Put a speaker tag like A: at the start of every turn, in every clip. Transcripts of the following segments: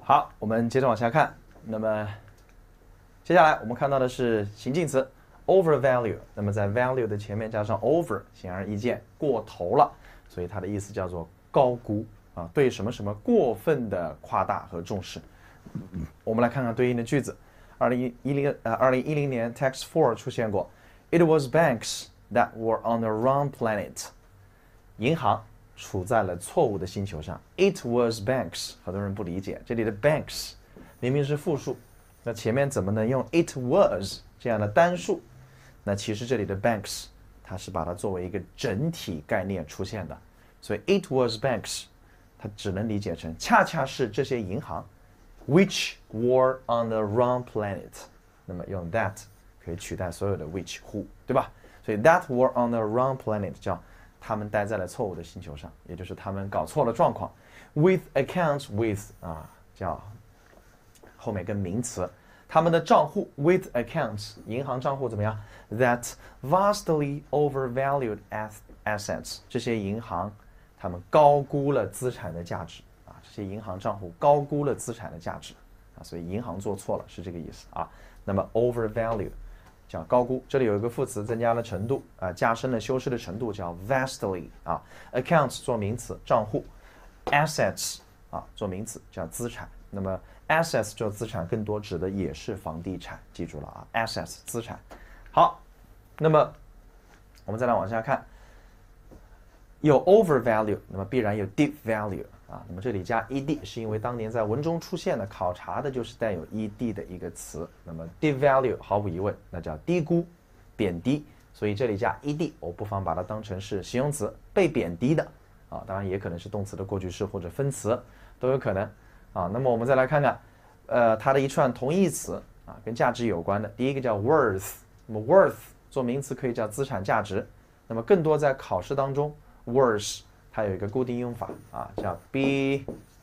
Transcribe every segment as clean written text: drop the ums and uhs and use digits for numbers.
A: 好，我们接着往下看。那么接下来我们看到的是形近词 overvalue。那么在 value 的前面加上 over， 显而易见，过头了，所以它的意思叫做高估啊，对什么什么过分的夸大和重视。我们来看看对应的句子。2010年 Text 4出现过 ，It was banks that were on the wrong planet。银行处在了错误的星球上。It was banks， 很多人不理解，这里的 banks 明明是复数，那前面怎么能用 it was 这样的单数？那其实这里的 banks 它是把它作为一个整体概念出现的，所以 it was banks 它只能理解成恰恰是这些银行 which were on the wrong planet。那么用 that 可以取代所有的 which who， 对吧？所以 that were on the wrong planet 叫他们待在了错误的星球上，也就是他们搞错了状况。With accounts with 叫后面跟名词，他们的账户 with accounts 银行账户怎么样 ？That vastly overvalued assets 这些银行他们高估了资产的价值啊，这些银行账户高估了资产的价值啊，所以银行做错了是这个意思啊。那么 overvalued。叫高估，这里有一个副词增加了程度加深了修饰的程度，叫 vastly 啊。accounts 做名词，账户 ；assets 做名词，叫资产。那么 assets 做资产，更多指的也是房地产，记住了啊 ，assets 资产。好，那么我们再来往下看，有 overvalue， 那么必然有 deep value。那么这里加 ed 是因为当年在文中出现的考察的就是带有 ed 的一个词，那么 deep value 毫无疑问那叫低估、贬低，所以这里加 ed 我不妨把它当成是形容词，被贬低的当然也可能是动词的过去式或者分词都有可能那么我们再来看看它的一串同义词跟价值有关的，第一个叫 worth， 那么 worth 做名词可以叫资产价值，那么更多在考试当中 worth它有一个固定用法叫 be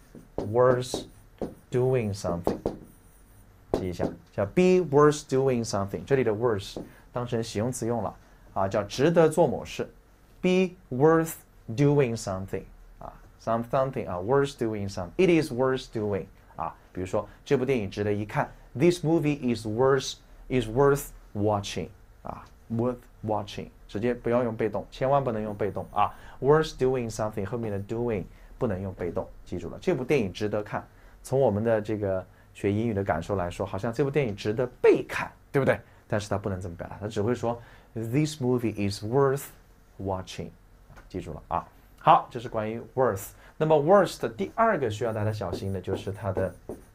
A: worth doing something， 记一下，叫 be worth doing something。这里的 worth 当成形容词用了叫值得做某事 ，be worth doing something something worth doing something。It is worth doing比如说这部电影值得一看 ，This movie is worth watching worth watching。直接不要用被动，千万不能用被动worth doing something 后面的 doing 不能用被动，记住了。这部电影值得看。从我们的这个学英语的感受来说，好像这部电影值得被看，对不对？但是它不能这么表达，它只会说 This movie is worth watching， 记住了好，这是关于 worth。那么 worth 的第二个需要大家小心的就是它的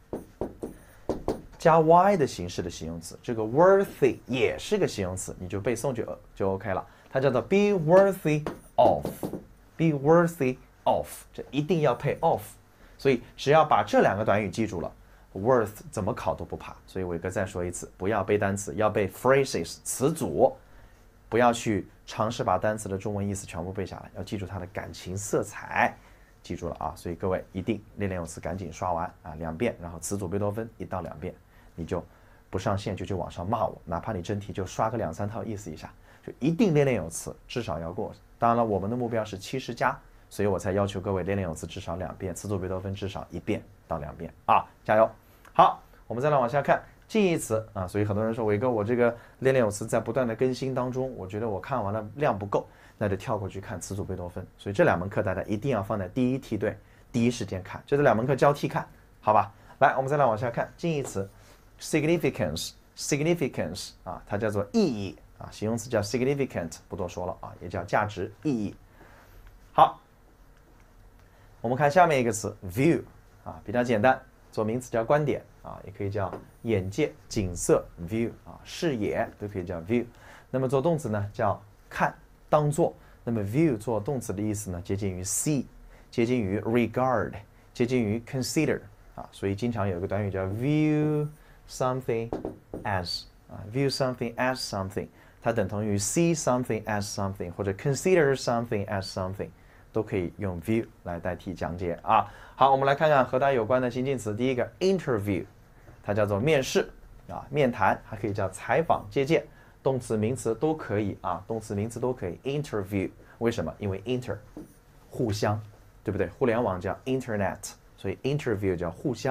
A: 加 y 的形式的形容词，这个 worthy 也是个形容词，你就背诵就 OK 了。它叫做 be worthy of，be worthy of， 这一定要配 of， 所以只要把这两个短语记住了 ，worth 怎么考都不怕。所以伟哥再说一次，不要背单词，要背 phrases 词组，不要去尝试把单词的中文意思全部背下来，要记住它的感情色彩。记住了所以各位一定练有词赶紧刷完2遍，然后词组贝多芬1到2遍，你就不上线就去网上骂我，哪怕你真题就刷个2-3套意思一下，就一定练有词，至少要过。当然了，我们的目标是70加，所以我才要求各位练有词至少2遍，词组贝多芬至少1遍到2遍加油！好，我们再来往下看近义词所以很多人说伟哥，我这个练有词在不断的更新当中，我觉得我看完了量不够，那就跳过去看词组贝多芬。所以这2门课大家一定要放在第一梯队，第一时间看，就这2门课交替看，好吧？来，我们再来往下看近义词 significance 它叫做意义形容词叫 significant， 不多说了也叫价值意义。好，我们看下面一个词 view 比较简单，做名词叫观点也可以叫眼界、景色 view 视野都可以叫 view。那么做动词呢叫看、当做。那么 view 做动词的意思呢接近于 see， 接近于 regard， 接近于 consider所以经常有一个短语叫 view something as view something as something， 它等同于 see something as something 或者 consider something as something， 都可以用 view 来代替讲解好，我们来看看和它有关的形近词。第一个 interview， 它叫做面试面谈，还可以叫采访、接见，动词、名词都可以动词、名词都可以 interview。为什么？因为 inter 互相，对不对？互联网叫 internet， 所以 interview 叫互相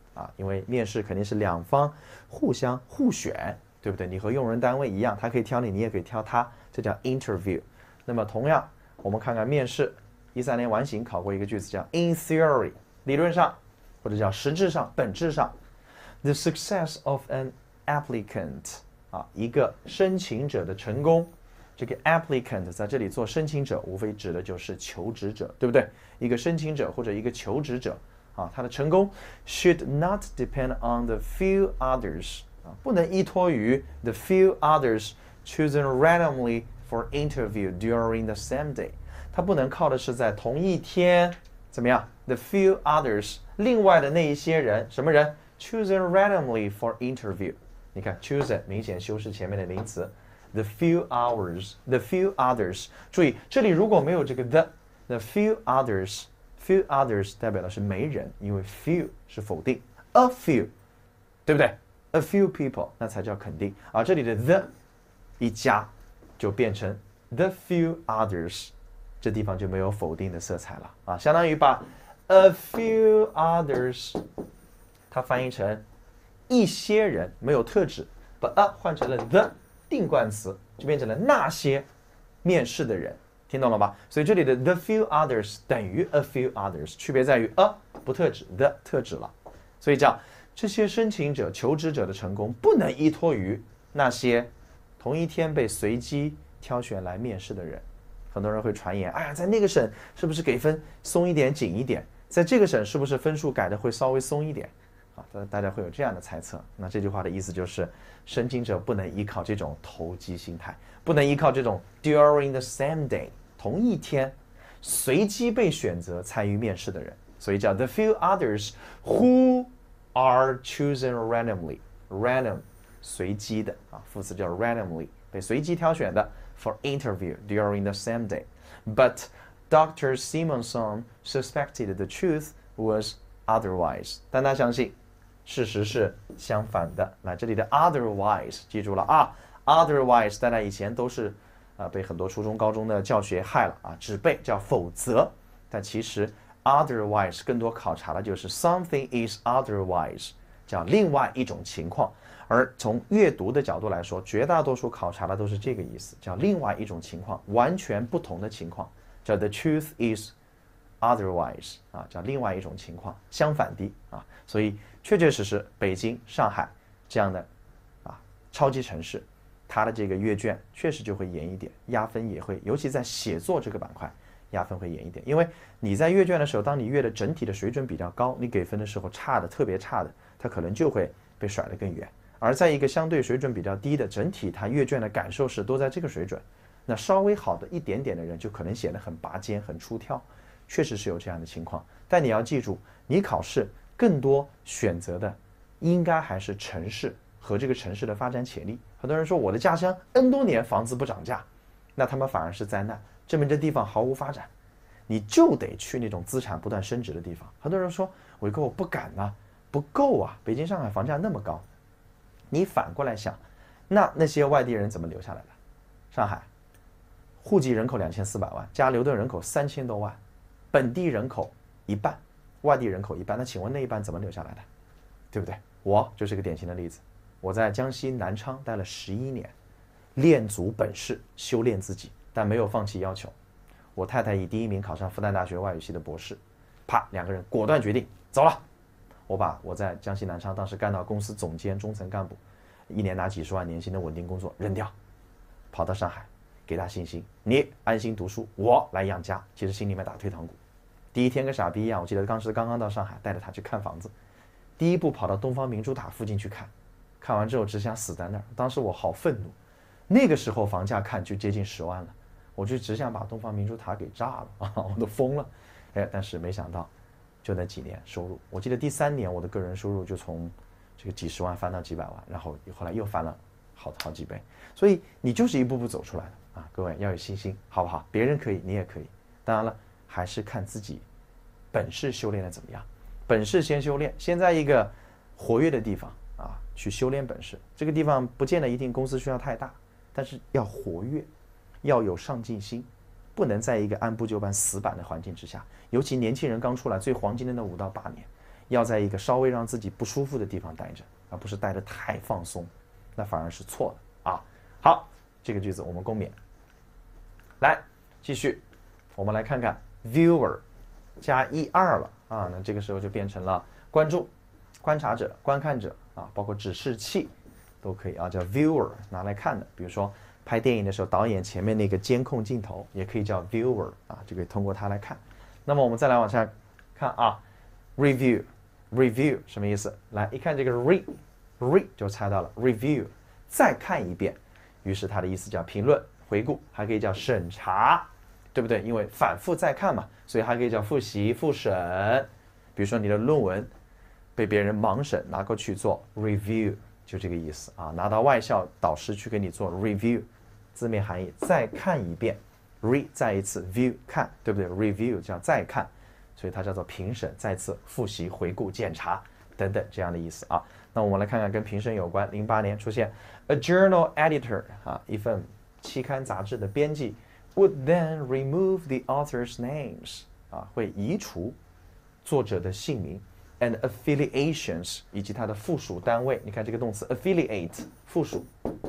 A: 啊，因为面试肯定是两方互选，对不对？你和用人单位一样，他可以挑你，你也可以挑他，这叫 interview。那么同样，我们看看面试13年完形考过一个句子叫 in theory， 理论上，或者叫实质上、本质上 ，the success of an applicant 啊，一个申请者的成功。这个 applicant 在这里做申请者，无非指的就是求职者，对不对？一个申请者或者一个求职者啊，他的成功 should not depend on the few others 啊，不能依托于 the few others chosen randomly for interview during the same day。他不能靠的是在同一天怎么样 ？the few others 另外的那一些人，什么人 ？chosen randomly for interview。你看 chosen 明显修饰前面的名词。The few others， 注意这里如果没有这个 the few others 代表的是没人，因为 few 是否定 ，a few， 对不对 ？a few people 那才叫肯定，而这里的 the 一加就变成 the few others， 这地方就没有否定的色彩了啊，相当于把 a few others 它翻译成一些人，没有特指，把 a 换成了 the。定冠词就变成了那些面试的人，听懂了吧？所以这里的 the few others 等于 a few others， 区别在于 a 不特指 the 特指了。所以这样，这些申请者、求职者的成功不能依托于那些同一天被随机挑选来面试的人。很多人会传言，哎呀，在那个省是不是给分松一点、紧一点？在这个省是不是分数改的会稍微松一点？大家会有这样的猜测，那这句话的意思就是，申请者不能依靠这种投机心态，不能依靠这种 during the same day 同一天随机被选择参与面试的人，所以叫 the few others who are chosen randomly，random 随机的啊，副词叫 randomly 被随机挑选的 for interview during the same day，but Dr. Simonson suspected the truth was otherwise， 但他相信。事实是相反的。来，这里的 otherwise 记住了啊 ，otherwise 大家以前都是被很多初中、高中的教学害了啊，只背叫否则，但其实 otherwise 更多考察的就是 something is otherwise， 叫另外一种情况。而从阅读的角度来说，绝大多数考察的都是这个意思，叫另外一种情况，完全不同的情况，叫 the truth is otherwise 啊，叫另外一种情况，相反的啊，所以确确实实北京、上海这样的超级城市，它的这个阅卷确实就会严一点，压分也会，尤其在写作这个板块，压分会严一点，因为你在阅卷的时候，当你阅的整体的水准比较高，你给分的时候差的特别差的，它可能就会被甩得更远。而在一个相对水准比较低的整体，它阅卷的感受是都在这个水准，那稍微好的一点点的人就可能显得很拔尖、很出挑。确实是有这样的情况，但你要记住，你考试更多选择的应该还是城市和这个城市的发展潜力。很多人说我的家乡 N 多年房子不涨价，那他们反而是灾难，证明这地方毫无发展。你就得去那种资产不断升值的地方。很多人说伟哥我不敢啊，不够啊，北京、上海房价那么高。你反过来想，那些外地人怎么留下来的？上海户籍人口2400万，加流动人口3000多万。本地人口一半，外地人口一半，那请问那一半怎么留下来的？对不对？我就是个典型的例子。我在江西南昌待了11年，练足本事，修炼自己，但没有放弃要求。我太太以第1名考上复旦大学外语系的博士，啪，两个人果断决定走了。我把我在江西南昌当时干到公司总监、中层干部，1年拿几十万年薪的稳定工作扔掉，跑到上海。给他信心，你安心读书，我来养家。其实心里面打退堂鼓。第一天跟傻逼一样，我记得当时刚刚到上海，带着他去看房子，第一步跑到东方明珠塔附近去看，看完之后只想死在那儿。当时我好愤怒，那个时候房价看就接近10万了，我就只想把东方明珠塔给炸了啊！我都疯了。但是没想到，就那几年收入，我记得第3年我的个人收入就从这个几十万翻到几百万，然后后来又翻了好几倍。所以你就是一步步走出来的。各位要有信心，好不好？别人可以，你也可以。当然了，还是看自己本事修炼的怎么样。本事先修炼，先在一个活跃的地方去修炼本事。这个地方不见得一定公司需要太大，但是要活跃，要有上进心，不能在一个按部就班死板的环境之下。尤其年轻人刚出来，最黄金的那5到8年， 要在一个稍微让自己不舒服的地方待着，而不是待得太放松，那反而是错的啊。好，这个句子我们共勉。来，继续，我们来看看 viewer 加 er 了啊，那这个时候就变成了观众、观察者、观看者啊，包括指示器都可以啊，叫 viewer 拿来看的。比如说拍电影的时候，导演前面那个监控镜头也可以叫 viewer 啊，就可以通过它来看。那么我们再来往下看啊 ，review 什么意思？来一看这个 re 就猜到了 review 再看一遍，于是它的意思叫评论、回顾，还可以叫审查，对不对？因为反复再看嘛，所以还可以叫复习、复审。比如说你的论文被别人盲审拿过去做 review， 就这个意思啊，拿到外校导师去给你做 review， 字面含义再看一遍。re 再一次 view 看，对不对 ？review 叫再看，所以它叫做评审、再次复习、回顾、检查等等这样的意思啊。那我们来看看跟评审有关。08年出现 a journal editor 啊，一份期刊杂志的编辑 would then remove the author's names 啊，会移除作者的姓名 and affiliations 以及它的附属单位。你看这个动词 affiliate 附属。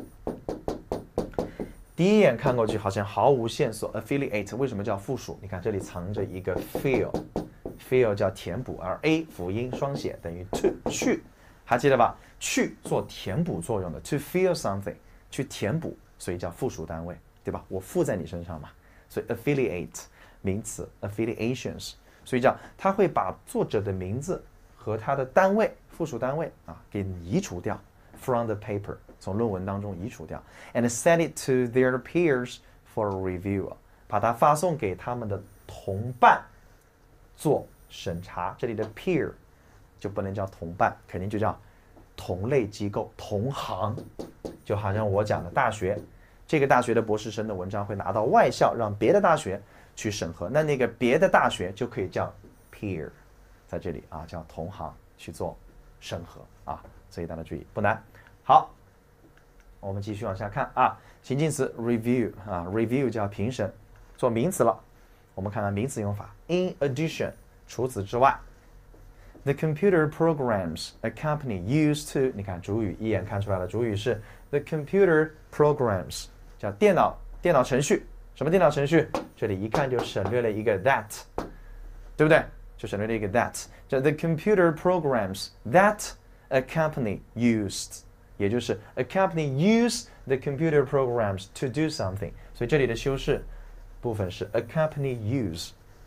A: 第一眼看过去好像毫无线索 ，affiliate 为什么叫附属？你看这里藏着一个 fill 叫填补，而 a 辅音双写等于 to 去，还记得吧？去做填补作用的 to fill something 去填补，所以叫附属单位，对吧？我附在你身上嘛，所以 affiliate 名词 affiliations， 所以叫它会把作者的名字和他的单位附属单位啊给移除掉 from the paper。从论文当中移除掉 ，and send it to their peers for review， 把它发送给他们的同伴做审查。这里的 peer 就不能叫同伴，肯定就叫同类机构、同行。就好像我讲的大学，这个大学的博士生的文章会拿到外校，让别的大学去审核，那个别的大学就可以叫 peer， 在这里啊叫同行去做审核啊，所以大家注意，不难。好。我们继续往下看啊，形近词 review 啊 ，review 叫评审，做名词了。我们看看名词用法 ，in addition 除此之外 ，the computer programs a company used to， 你看主语一眼看出来了，主语是 the computer programs， 叫电脑程序，什么电脑程序？这里一看就省略了一个 that， 对不对？就省略了一个 that， 叫 the computer programs that a company used。也就是 a company use the computer programs to do something， 所以这里的修饰部分是 a company use，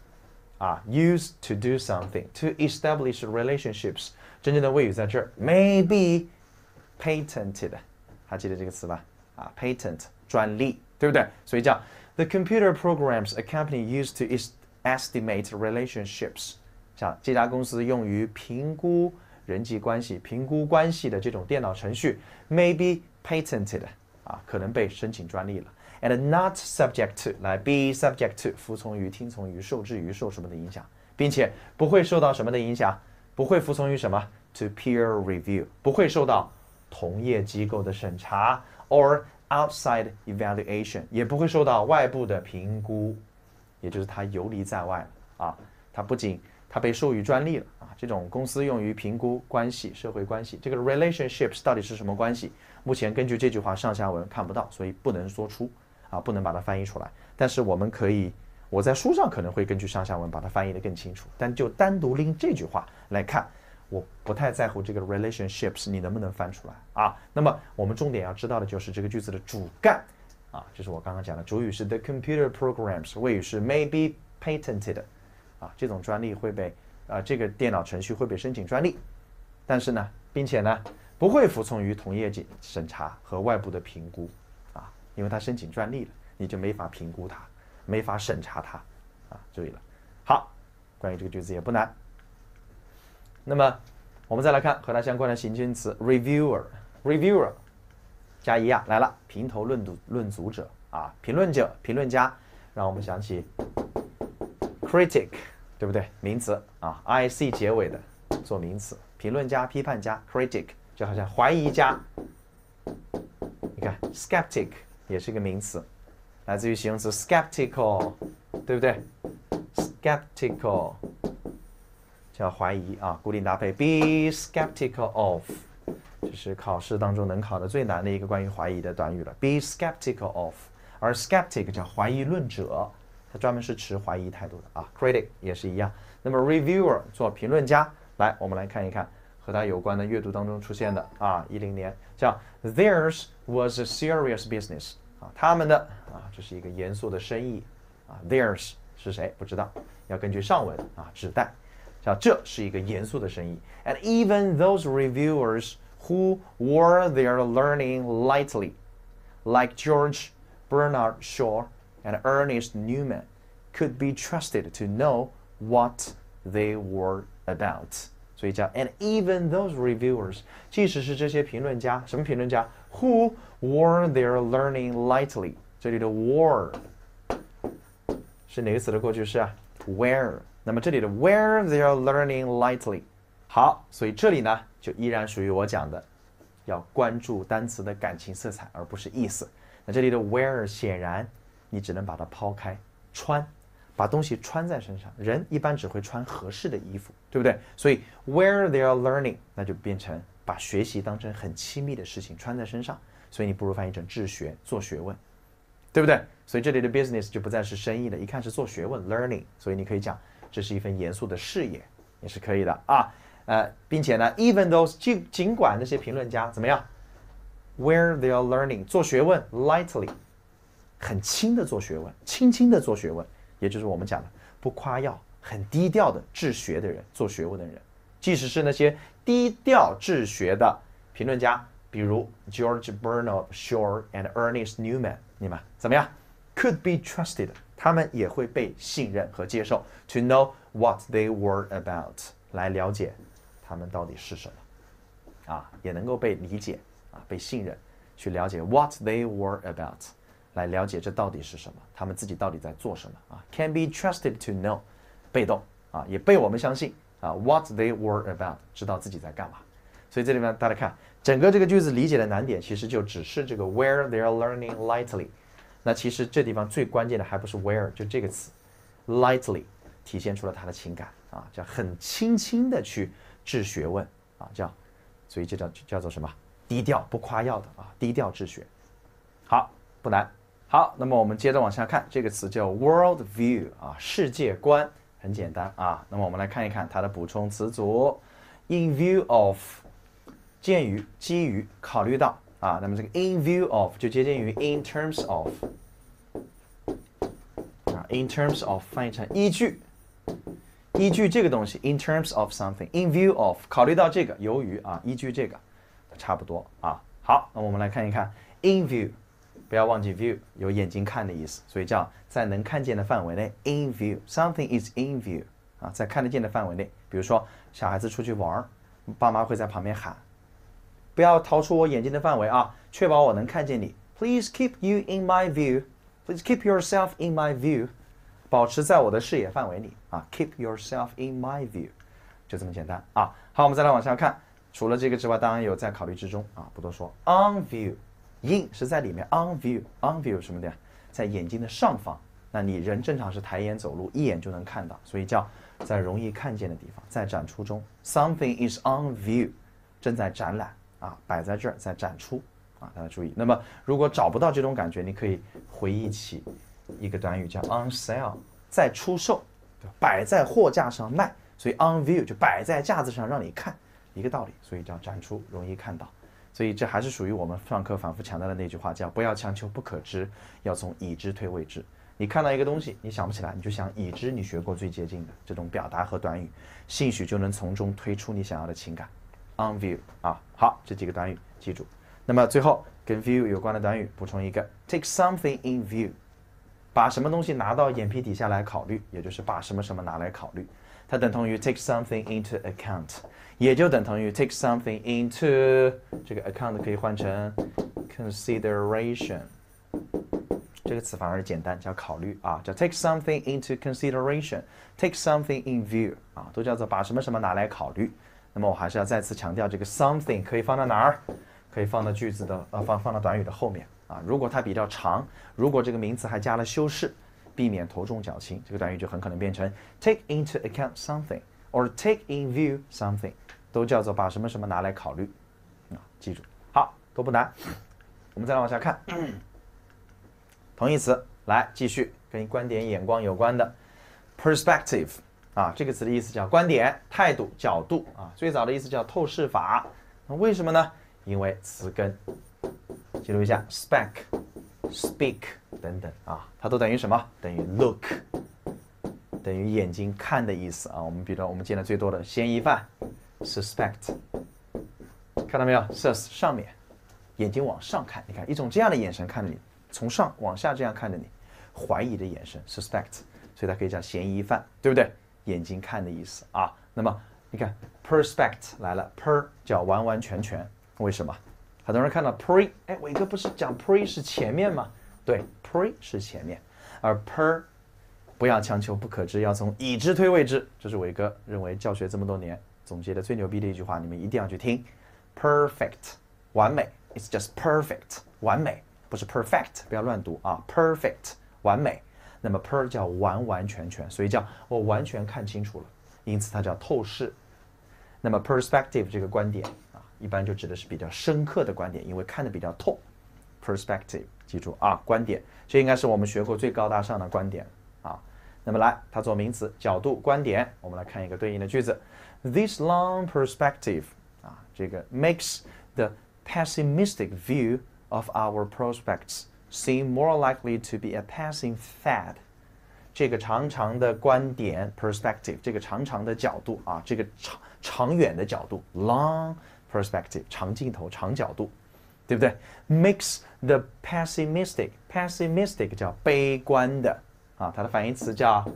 A: use to do something to establish relationships。真正的谓语在这儿 may be patented， 还记得这个词吧？patent 专利，对不对？所以叫 the computer programs a company use to estimate relationships， 像这家公司用于评估人际关系、评估关系的这种电脑程序 may be patented 可能被申请专利了 and not subject to 来 be subject to 服从于、听从于、受制于、受什么的影响，并且不会受到什么的影响，不会服从于什么 to peer review 不会受到同业机构的审查 or outside evaluation 也不会受到外部的评估，也就是它游离在外了它不仅它被授予专利了这种公司用于评估关系、社会关系，这个 relationships 到底是什么关系？目前根据这句话上下文看不到，所以不能说出不能把它翻译出来。但是我们可以，我在书上可能会根据上下文把它翻译得更清楚，但就单独拎这句话来看，我不太在乎这个 relationships 你能不能翻出来那么我们重点要知道的就是这个句子的主干就是我刚刚讲的，主语是 the computer programs， 谓语是 may be patented。这种专利会被这个电脑程序会被申请专利，但是呢，并且呢，不会服从于同业审查和外部的评估因为它申请专利了，你就没法评估它，没法审查它注意了。好，关于这个句子也不难。那么我们再来看和它相关的形近词 reviewer 加一来了，评头论足者评论者、评论家，让我们想起 critic。对不对？名词ic 结尾的做名词，评论家、批判家 critic 就好像怀疑家。你看 skeptic 也是个名词，来自于形容词 skeptical， 对不对 ？skeptical 叫怀疑啊，固定搭配 be skeptical of， 这是考试当中能考的最难的一个关于怀疑的短语了 ，be skeptical of。而 skeptic 叫怀疑论者，他专门是持怀疑态度的啊。critic 也是一样。那么 reviewer 做评论家，来，我们来看一看和他有关的阅读当中出现的啊，10年叫 theirs was a serious business 啊，他们的啊，这是一个严肃的生意啊 ，theirs 是谁不知道，要根据上文啊指代，叫这是一个严肃的生意。And even those reviewers who wore their learning lightly, like George Bernard Shaw and Ernest Newman, could be trusted to know what they were about. 所以叫 and even those reviewers， 即使是这些评论家，什么评论家 ？Who wore their learning lightly？ 这里的 wore 是哪个词的过去式啊 ？wear。那么这里的 wear their learning lightly， 好，所以这里呢就依然属于我讲的，要关注单词的感情色彩，而不是意思。那这里的 wear 显然你只能把它抛开，穿，把东西穿在身上。人一般只会穿合适的衣服，对不对？所以 wear their learning 那就变成把学习当成很亲密的事情穿在身上，所以你不如翻译成治学，做学问，对不对？所以这里的 business 就不再是生意了，一看是做学问 learning， 所以你可以讲这是一份严肃的事业，也是可以的啊。并且呢 even those 尽管那些评论家怎么样 where they are learning 做学问 lightly 很轻的做学问，轻轻的做学问，也就是我们讲的不夸耀，很低调的治学的人，做学问的人，即使是那些低调治学的评论家，比如 George Bernard Shaw and Ernest Newman， 你们怎么样 could be trusted 他们也会被信任和接受 to know what they were about 来了解他们到底是什么啊，也能够被理解啊，被信任，去了解 what they were about， 来了解这到底是什么，他们自己到底在做什么啊 ？Can be trusted to know， 被动啊，也被我们相信啊 ，what they were about， 知道自己在干嘛。所以这里面大家看，整个这个句子理解的难点其实就只是这个 where they are learning lightly。那其实这地方最关键的还不是 where， 就这个词 lightly 体现出了他的情感啊，叫很轻轻的去治学问啊，所以这叫做什么？低调不夸耀的啊，低调治学。好，不难。好，那么我们接着往下看，这个词叫 world view 啊，世界观，很简单啊。那么我们来看一看它的补充词组 ，in view of， 鉴于、基于、考虑到啊。那么这个 in view of 就接近于 in terms of 啊 ，in terms of 翻译成依据。依据这个东西 in terms of something in view of 考虑到这个由于啊依据这个差不多啊。好，那我们来看一看 in view， 不要忘记 view 有眼睛看的意思，所以叫在能看见的范围内 in view something is in view 啊，在看得见的范围内。比如说小孩子出去玩，爸妈会在旁边喊，不要逃出我眼睛的范围啊，确保我能看见你。Please keep you in my view. Please keep yourself in my view. 保持在我的视野范围里啊 ，keep yourself in my view， 就这么简单啊。好，我们再来往下看，除了这个之外，当然有在考虑之中啊，不多说。On view，in 是在里面 ，on view 什么的，在眼睛的上方。那你人正常是抬眼走路，一眼就能看到，所以叫在容易看见的地方，在展出中。Something is on view， 正在展览啊，摆在这儿，在展出啊，大家注意。那么如果找不到这种感觉，你可以回忆起一个短语叫 on sale， 在出售，摆在货架上卖，所以 on view 就摆在架子上让你看，一个道理，所以叫展出，容易看到。所以这还是属于我们上课反复强调的那句话，叫不要强求不可知，要从已知推未知。你看到一个东西，你想不起来，你就想已知你学过最接近的这种表达和短语，兴许就能从中推出你想要的情感。on view 啊，好，这几个短语记住。那么最后跟 view 有关的短语补充一个 take something in view。把什么东西拿到眼皮底下来考虑，也就是把什么什么拿来考虑，它等同于 take something into account， 也就等同于 take something into 这个 account 可以换成 consideration， 这个词反而简单，叫考虑啊，叫 take something into consideration，take something in view 啊，都叫做把什么什么拿来考虑。那么我还是要再次强调，这个 something 可以放到哪儿？可以放到句子的放到短语的后面。啊，如果它比较长，如果这个名词还加了修饰，避免头重脚轻，这个短语就很可能变成 take into account something， or take in view something， 都叫做把什么什么拿来考虑啊，记住。好，都不难。我们再来往下看，同义词，来继续跟观点、眼光有关的 perspective 啊，这个词的意思叫观点、态度、角度啊，最早的意思叫透视法。那为什么呢？因为词根，记录一下 speak、speak 等等啊，它都等于什么？等于 look， 等于眼睛看的意思啊。我们比如我们见的最多的嫌疑犯 suspect， 看到没有 sus 上面，眼睛往上看，你看一种这样的眼神看着你，从上往下这样看着你，怀疑的眼神 suspect， 所以它可以叫嫌疑犯，对不对？眼睛看的意思啊。那么你看 perspect 来了 ，per 叫完完全全，为什么？很多人看到 pre， 哎，伟哥不是讲 pre 是前面吗？对 ，pre 是前面，而 per 不要强求不可知，要从已知推未知，这是伟哥认为教学这么多年总结的最牛逼的一句话，你们一定要去听。perfect 完美 ，it's just perfect 完美，不是 perfect， 不要乱读啊 ，perfect 完美。那么 per 叫完完全全，所以叫我完全看清楚了，因此它叫透视。那么 perspective 这个观点啊，一般就指的是比较深刻的观点，因为看得比较透。perspective 记住啊，观点，这应该是我们学过最高大上的观点啊。那么来，它做名词，角度、观点，我们来看一个对应的句子。This long perspective 啊，这个 makes the pessimistic view of our prospects seem more likely to be a passing fad。这个长长的观点 perspective， 这个长长的角度啊，这个长远的角度 long perspective， 长镜头、长角度，对不对 ？Makes the pessimistic 叫悲观的啊，它的反义词叫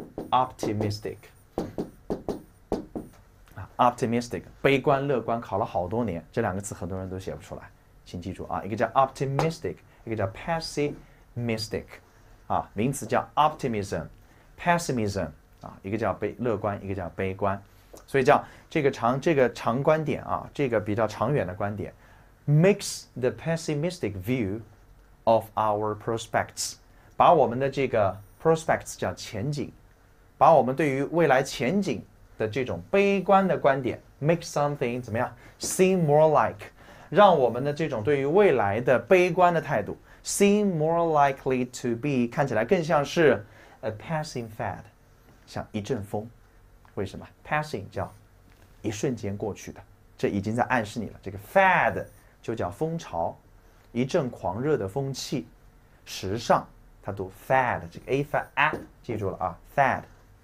A: optimistic。optimistic 悲观、乐观，考了好多年，这两个词很多人都写不出来，请记住啊，一个叫 optimistic， 一个叫 pessimistic。啊，名词叫 optimism、pessimism 啊，一个叫乐观，一个叫悲观，所以叫这个长观点啊，这个比较长远的观点 makes the pessimistic view of our prospects， 把我们的这个 prospects 叫前景，把我们对于未来前景的这种悲观的观点 make something 怎么样 seem more like， 让我们的这种对于未来的悲观的态度seem more likely to be 看起来更像是 a passing fad， 像一阵风。为什么 passing 叫一瞬间过去的，这已经在暗示你了。这个 fad 就叫风潮，一阵狂热的风气，时尚，它读 fad， 这个 a fad a 记住了啊 fad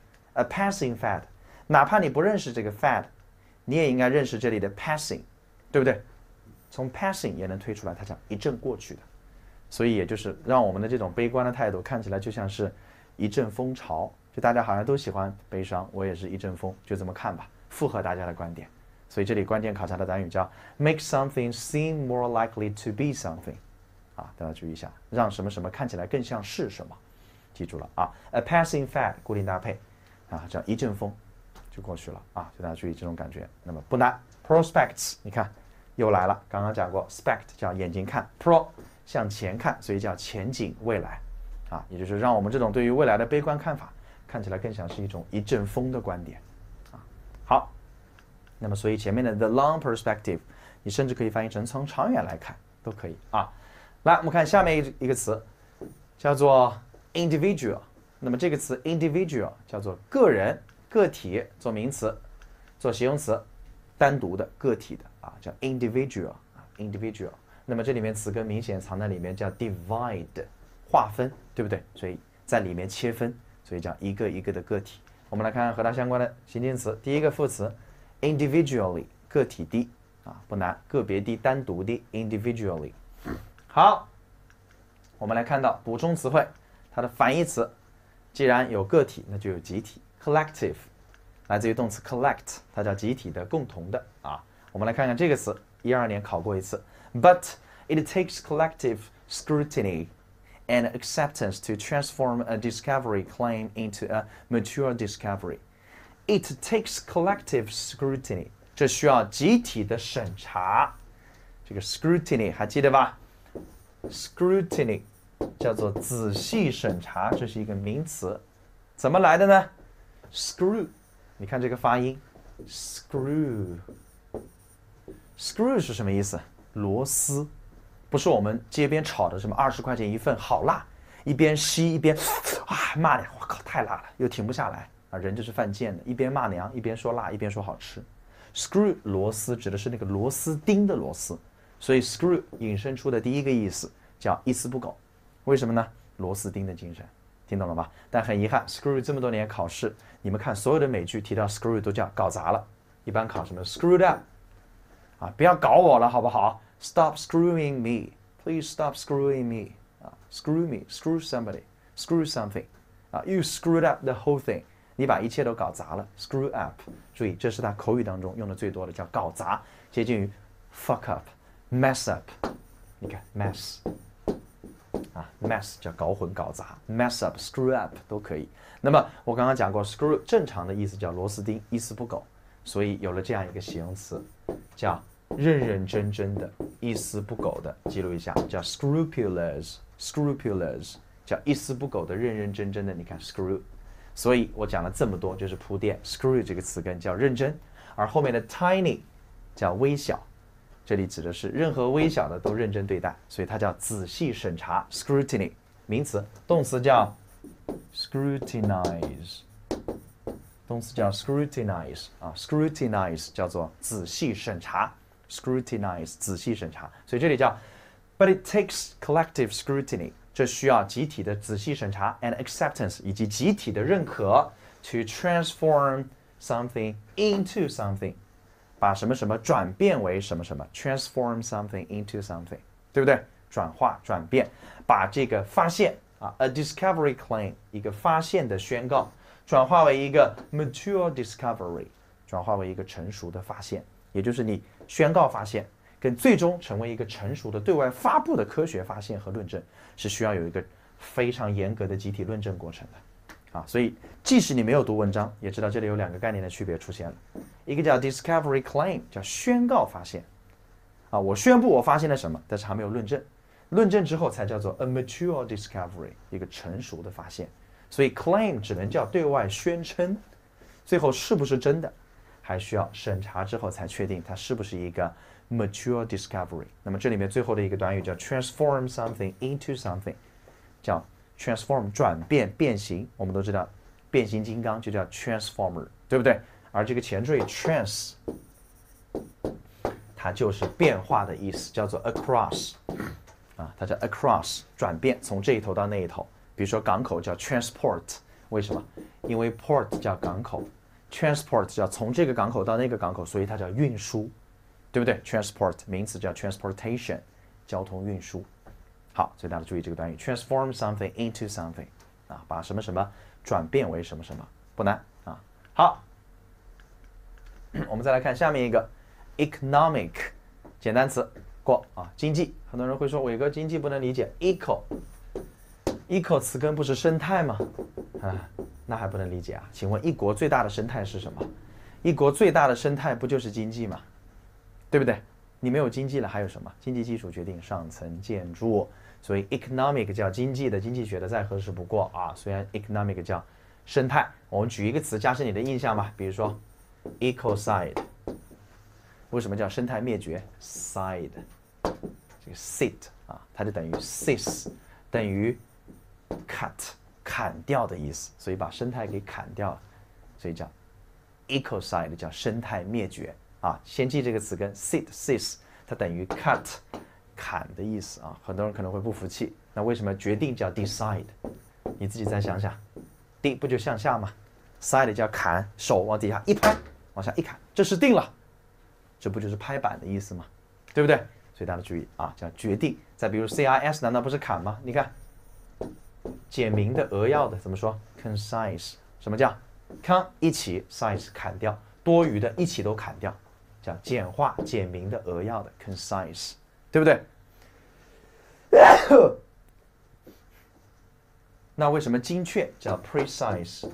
A: a passing fad， 哪怕你不认识这个 fad， 你也应该认识这里的 passing， 对不对？从 passing 也能推出来，它叫一阵过去的。所以也就是让我们的这种悲观的态度看起来就像是一阵风潮，就大家好像都喜欢悲伤，我也是一阵风，就这么看吧，符合大家的观点。所以这里关键考察的短语叫 make something seem more likely to be something， 啊，大家注意一下，让什么什么看起来更像是什么，记住了啊 ，a passing fad 固定搭配啊，叫一阵风就过去了啊，就大家注意这种感觉。那么不难 ，prospects 你看又来了，刚刚讲过 spect 叫眼睛看 ，pro 向前看，所以叫前景未来，啊，也就是让我们这种对于未来的悲观看法，看起来更像是一种一阵风的观点，啊，好，那么所以前面的 the long perspective， 你甚至可以翻译成从长远来看都可以啊。来，我们看下面一个词，叫做 individual。那么这个词 individual 叫做个人、个体，做名词，做形容词，单独的、个体的啊，叫 individual 啊 individual。那么这里面词根明显藏在里面，叫 divide， 划分，对不对？所以在里面切分，所以叫一个一个的个体。我们来看和它相关的形近词，第一个副词 individually， 个体的啊，不难，个别的、单独的 individually。好，我们来看到补充词汇，它的反义词，既然有个体，那就有集体 collective， 来自于动词 collect， 它叫集体的、共同的啊。我们来看看这个词，12年考过一次。But it takes collective scrutiny and acceptance to transform a discovery claim into a mature discovery. It takes collective scrutiny， 这需要集体的审查。这个 scrutiny 还记得吧？ scrutiny 叫做仔细审查，这是一个名词。怎么来的呢？ screw 你看这个发音 ，screw。screw 是什么意思？螺丝，不是我们街边炒的什么20块钱一份，好辣，一边吸一边骂娘，我靠，太辣了，又停不下来啊！人就是犯贱的，一边骂娘，一边说辣，一边说好吃。screw 螺丝指的是那个螺丝钉的螺丝，所以 screw 引申出的第一个意思叫一丝不苟。为什么呢？螺丝钉的精神，听懂了吧？但很遗憾 ，screw 这么多年考试，你们看所有的美剧提到 screw 都叫搞砸了，一般考什么 screwed up。啊，不要搞我了，好不好 ？Stop screwing me, please stop screwing me. 啊 ，screw me, screw somebody, screw something. 啊 ，you screwed up the whole thing. 你把一切都搞砸了 ，screw up. 注意，这是他口语当中用的最多的，叫搞砸，接近于 fuck up, mess up. 你看 mess. 啊 ，mess 叫搞混、搞砸 ，mess up, screw up 都可以。那么我刚刚讲过 ，screw 正常的意思叫螺丝钉，一丝不苟，所以有了这样一个形容词，叫认认真真的、一丝不苟的，记录一下，叫 scrupulous，scrupulous 叫一丝不苟的、认认真真的。你看 screw， 所以我讲了这么多，就是铺垫。screw 这个词根叫认真，而后面的 tiny 叫微小，这里指的是任何微小的都认真对待，所以它叫仔细审查 scrutiny， 名词，动词叫 scrutinize。动词叫 scrutinize 啊 ，scrutinize 叫做仔细审查 ，scrutinize 仔细审查，所以这里叫 ，but it takes collective scrutiny， 这需要集体的仔细审查 and acceptance 以及集体的认可 to transform something into something， 把什么什么转变为什么什么 ，transform something into something， 对不对？转化、转变，把这个发现啊 ，a discovery claim 一个发现的宣告。转化为一个 mature discovery， 转化为一个成熟的发现，也就是你宣告发现跟最终成为一个成熟的对外发布的科学发现和论证，是需要有一个非常严格的集体论证过程的啊。所以即使你没有读文章，也知道这里有两个概念的区别出现了，一个叫 discovery claim， 叫宣告发现啊，我宣布我发现了什么，但是还没有论证，论证之后才叫做 a mature discovery， 一个成熟的发现。所以 claim 只能叫对外宣称，最后是不是真的，还需要审查之后才确定它是不是一个 mature discovery。那么这里面最后的一个短语叫 transform something into something， 叫 transform 转变、变形。我们都知道变形金刚就叫 transformer， 对不对？而这个前缀 trans， 它就是变化的意思，叫做 across， 啊，它叫 across 转变，从这一头到那一头。比如说港口叫 transport， 为什么？因为 port 叫港口 ，transport 叫从这个港口到那个港口，所以它叫运输，对不对 ？transport 名词叫 transportation， 交通运输。好，所以大家注意这个短语 transform something into something， 啊，把什么什么转变为什么什么，不难啊。好，我们再来看下面一个 economic， 简单词过啊，经济。很多人会说伟哥经济不能理解 eco 词根不是生态吗？啊，那还不能理解啊？请问一国最大的生态是什么？一国最大的生态不就是经济吗？对不对？你没有经济了，还有什么？经济基础决定上层建筑，所以 economic 叫经济的，经济学的再合适不过啊。虽然 economic 叫生态，我们举一个词加深你的印象吧，比如说 ecocide， 为什么叫生态灭绝 ？side 这个 sit 啊，它就等于 cis， 等于cut 砍掉的意思，所以把生态给砍掉了，所以叫 ecocide， 叫生态灭绝啊。先记这个词根 cis， 它等于 cut 砍的意思啊。很多人可能会不服气，那为什么决定叫 decide？ 你自己再想想 ，d 不就向下吗 ？side 叫砍，手往底下一拍，往下一砍，这是定了，这不就是拍板的意思吗？对不对？所以大家注意啊，叫决定。再比如 CIS， 难道不是砍吗？你看。简明的、扼要的怎么说 ？concise， 什么叫 con 一起 size 砍掉，多余的一起都砍掉，叫简化、简明的、扼要的 concise， 对不对？那为什么精确叫 precise，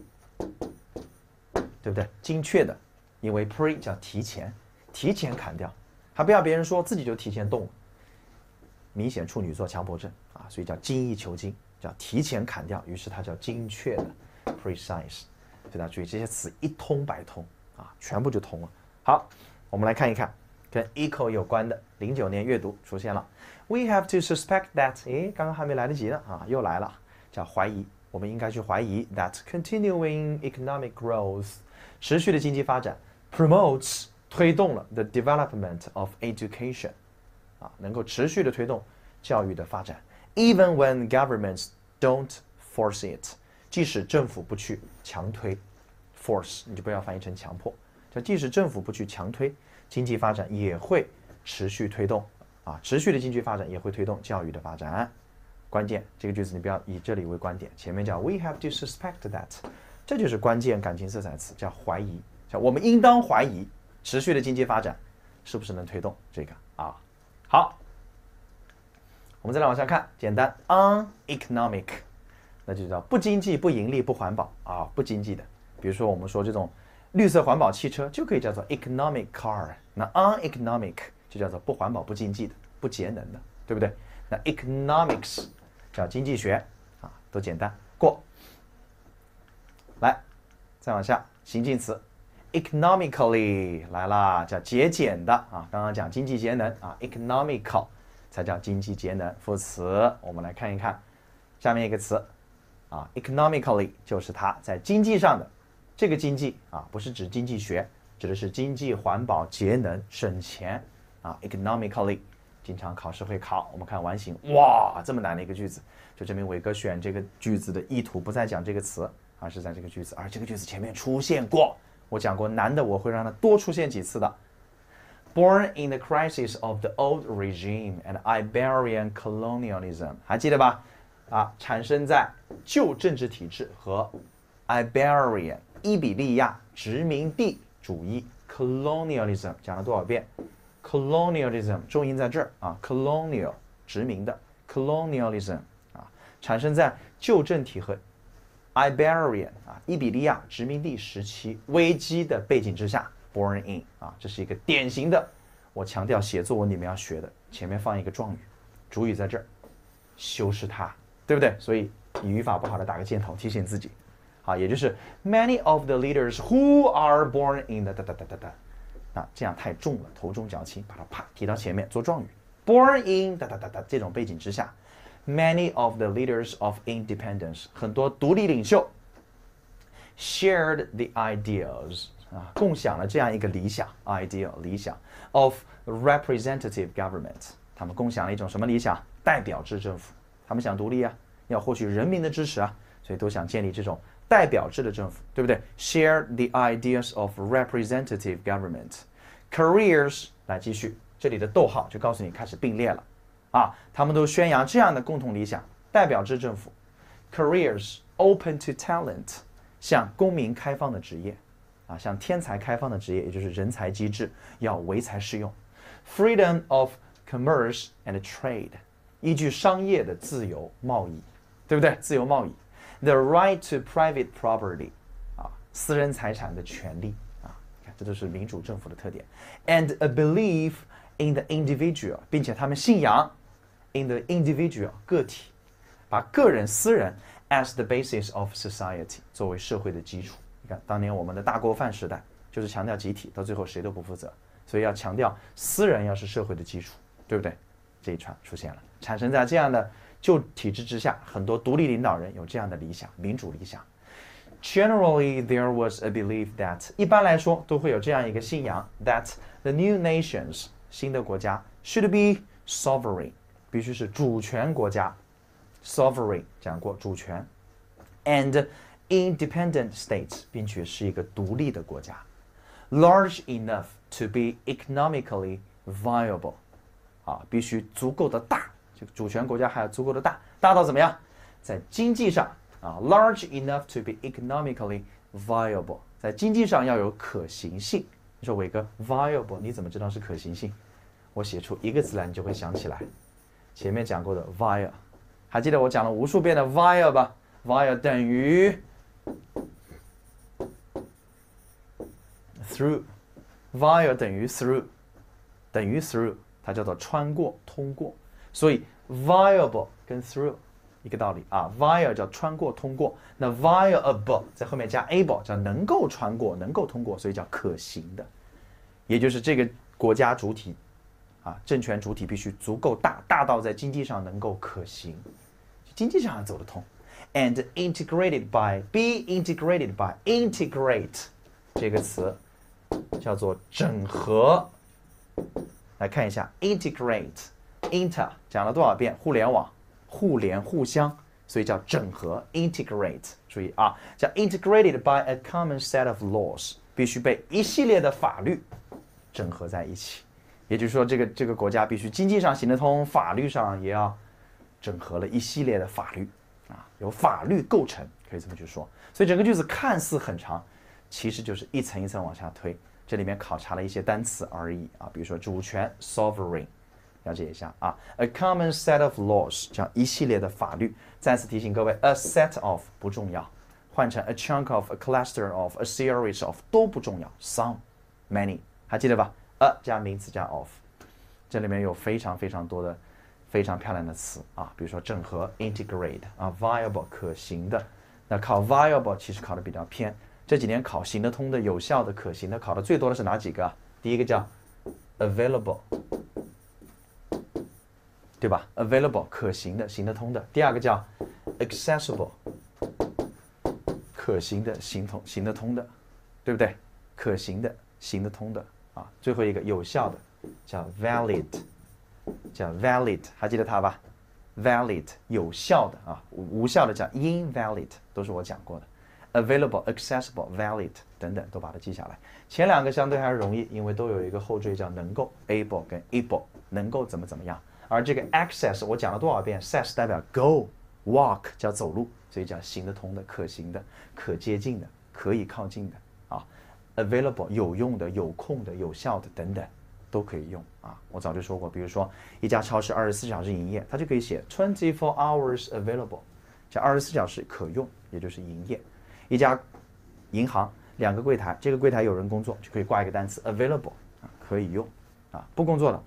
A: 对不对？精确的，因为 pre 叫提前，提前砍掉，还不要别人说，自己就提前动了，明显处女座强迫症啊，所以叫精益求精。叫提前砍掉，于是它叫精确的 precise。 所以大家注意这些词一通百通啊，全部就通了。好，我们来看一看跟 eco 有关的09年阅读出现了。We have to suspect that， 刚刚还没来得及呢啊，又来了，叫怀疑。我们应该去怀疑 that continuing economic growth， 持续的经济发展 promotes 推动了 the development of education， 啊，能够持续的推动教育的发展。Even when governments don't force it， 即使政府不去强推 ，force 你就不要翻译成强迫，就即使政府不去强推，经济发展也会持续推动啊，持续的经济发展也会推动教育的发展。关键这个句子你不要以这里为观点，前面叫 we have to suspect that， 这就是关键感情色彩词，叫怀疑，叫我们应当怀疑持续的经济发展是不是能推动这个啊。好。我们再来往下看，简单 uneconomic， 那就叫不经济、不盈利、不环保啊，不经济的。比如说我们说这种绿色环保汽车就可以叫做 economic car， 那 uneconomic 就叫做不环保、不经济的、不节能的，对不对？那 economics 叫经济学啊，都简单过。来，再往下，形近词 economically 来啦，叫节俭的啊，刚刚讲经济节能啊 ，economical。才叫经济节能。副词我们来看一看，下面一个词啊 ，economically 就是它在经济上的这个经济啊，不是指经济学，指的是经济、环保、节能、省钱啊 ，economically 经常考试会考。我们看完形，哇，这么难的一个句子，就证明伟哥选这个句子的意图不在讲这个词，而是在这个句子，而这个句子前面出现过。我讲过难的我会让它多出现几次的。Born in the crisis of the old regime and Iberian colonialism， 还记得吧？啊，产生在旧政治体制和 Iberian 伊比利亚殖民地主义 colonialism 讲了多少遍 ？colonialism 重音在这儿啊 ，colonial 殖民的 colonialism 啊，产生在旧政体和 Iberian 啊伊比利亚殖民地时期危机的背景之下。Born in 啊，这是一个典型的，我强调写作文你们要学的，前面放一个状语，主语在这儿，修饰它，对不对？所以你语法不好的打个箭头提醒自己，好，也就是 many of the leaders who are born in 的啊，这样太重了，头重脚轻，把它啪提到前面做状语。Born in 这种背景之下 ，many of the leaders of independence 很多独立领袖 shared the ideas。啊，共享了这样一个理想 ideal 理想 of representative government， 他们共享了一种什么理想？代表制政府。他们想独立啊，要获取人民的支持啊，所以都想建立这种代表制的政府，对不对 ？Share the ideas of representative government。Careers 来继续，这里的逗号就告诉你开始并列了啊，他们都宣扬这样的共同理想：代表制政府 ，careers open to talent， 向公民开放的职业。啊，向天才开放的职业，也就是人才机制，要唯才适用。Freedom of commerce and trade， 依据商业的自由贸易，对不对？自由贸易。The right to private property， 啊，私人财产的权利啊，看这都是民主政府的特点。And a belief in the individual， 并且他们信仰 in the individual 个体，把个人私人 as the basis of society 作为社会的基础。你看，当年我们的大锅饭时代就是强调集体，到最后谁都不负责，所以要强调私人要是社会的基础，对不对？这一串出现了，产生在这样的旧体制之下，很多独立领导人有这样的理想，民主理想。Generally, there was a belief that 一般来说都会有这样一个信仰 that the new nations 新的国家 should be sovereign 必须是主权国家 sovereign 讲过主权 and independent states 并且是一个独立的国家 large enough to be economically viable 啊，必须足够的大，这个主权国家还要足够的大，大到怎么样？在经济上啊 large enough to be economically viable 在经济上要有可行性。你说伟哥 viable 你怎么知道是可行性？我写出一个字来你就会想起来，前面讲过的 via， 还记得我讲了无数遍的 via 吧？ via 等于 through， via 等于 through， 等于 through， 它叫做穿过通过，所以 viable 跟 through 一个道理啊。via 叫穿过、通过，那 viable 在后面加 able 叫能够穿过、能够通过，所以叫可行的。也就是这个国家主体啊，政权主体必须足够大，大到在经济上能够可行，经济上走得通。And integrated by, be integrated by, integrate 这个词叫做整合。来看一下 integrate。inter 讲了多少遍？互联网、互联、互相，所以叫整合 integrate。注意啊，叫 integrated by a common set of laws， 必须被一系列的法律整合在一起。也就是说，这个国家必须经济上行得通，法律上也要整合了一系列的法律啊，由法律构成，可以这么去说。所以整个句子看似很长，其实就是一层一层往下推。这里面考察了一些单词而已啊，比如说主权 sovereign， 了解一下啊。A common set of laws 叫一系列的法律。再次提醒各位 ，a set of 不重要，换成 a chunk of、a cluster of、a series of 都不重要 ，some、many 还记得吧？a 加名词加 of， 这里面有非常非常多的非常漂亮的词啊，比如说整合 integrate 啊 ，viable 可行的。那考 viable 其实考的比较偏。这几年考行得通的、有效的、可行的，考的最多的是哪几个啊？第一个叫 available， 对吧 ？available 可行的、行得通的。第二个叫 accessible， 可行的、行得通的，对不对？可行的、行得通的啊。最后一个有效的叫 valid， 叫 valid， 还记得它吧 ？valid 有效的啊，无效的叫 invalid， 都是我讲过的。available, accessible, valid 等等都把它记下来。前两个相对还是容易，因为都有一个后缀叫能够 able 跟 able， 能够怎么样。而这个 access 我讲了多少遍 ？access 代表 go，walk 叫走路，所以叫行得通的、可行的、可接近的、可以靠近的啊。available 有用的、有空的、有效的等等都可以用啊。我早就说过，比如说一家超市24小时营业，它就可以写24 hours available， 叫24小时可用，也就是营业。一家银行2个柜台，这个柜台有人工作，就可以挂一个单词 available 啊，可以用啊。不工作的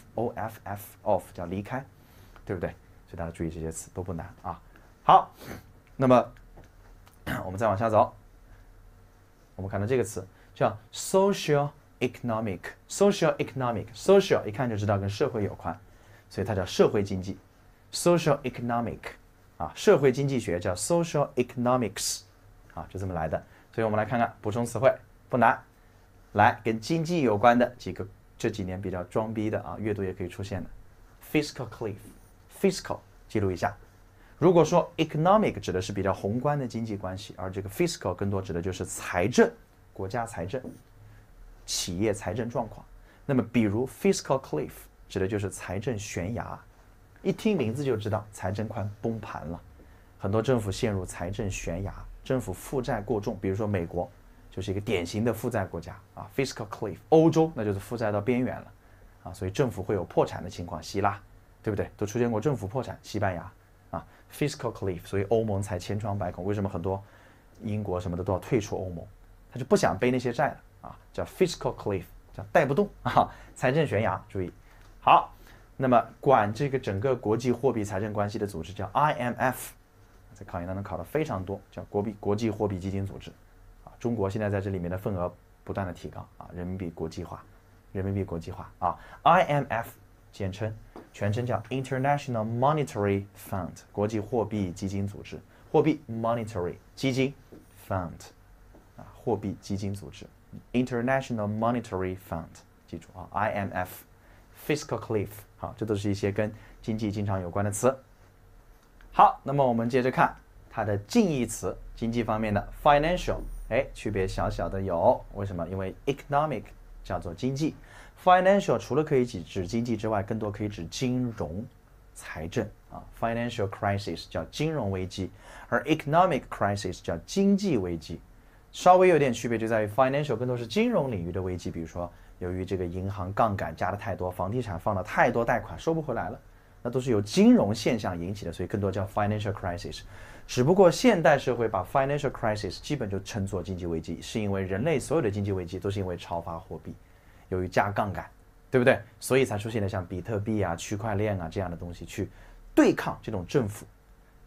A: off 叫离开，对不对？所以大家注意这些词都不难啊。好，那么我们再往下走，我们看到这个词叫 social economic，social 一看就知道跟社会有关，所以它叫社会经济 social economic 啊，社会经济学叫 social economics。啊，就这么来的。所以我们来看看补充词汇，不难。来，跟经济有关的几个这几年比较装逼的啊，阅读也可以出现的 fiscal cliff，fiscal 记录一下。如果说 economic 指的是比较宏观的经济关系，而这个 fiscal 更多指的就是财政、国家财政、企业财政状况。那么，比如 fiscal cliff 指的就是财政悬崖，一听名字就知道财政快崩盘了，很多政府陷入财政悬崖。政府负债过重，比如说美国就是一个典型的负债国家啊 ，fiscal cliff。欧洲那就是负债到边缘了啊，所以政府会有破产的情况。希腊，对不对？都出现过政府破产。西班牙啊 ，fiscal cliff， 所以欧盟才千疮百孔。为什么很多英国什么的都要退出欧盟？他就不想背那些债了啊，叫 fiscal cliff， 叫带不动啊，财政悬崖。注意，好，那么管这个整个国际货币财政关系的组织叫 IMF。在考研当中考的非常多，叫国际货币基金组织，啊，中国现在在这里面的份额不断的提高啊，人民币国际化啊 ，IMF 简称，全称叫 International Monetary Fund， 国际货币基金组织，货币 monetary 基金 fund 啊，货币基金组织 International Monetary Fund， 记住啊 ，IMF fiscal cliff， 好，这都是一些跟经济经常有关的词。好，那么我们接着看它的近义词，经济方面的 financial， 区别小小的有，为什么？因为 economic 叫做经济 ，financial 除了可以指经济之外，更多可以指金融、财政啊。financial crisis 叫金融危机，而 economic crisis 叫经济危机，稍微有点区别就在于 financial 更多是金融领域的危机，比如说由于这个银行杠杆加的太多，房地产放了太多贷款收不回来了。那都是由金融现象引起的，所以更多叫 financial crisis。只不过现代社会把 financial crisis 基本就称作经济危机，是因为人类所有的经济危机都是因为超发货币，由于加杠杆，对不对？所以才出现了像比特币啊、区块链啊这样的东西去对抗这种政府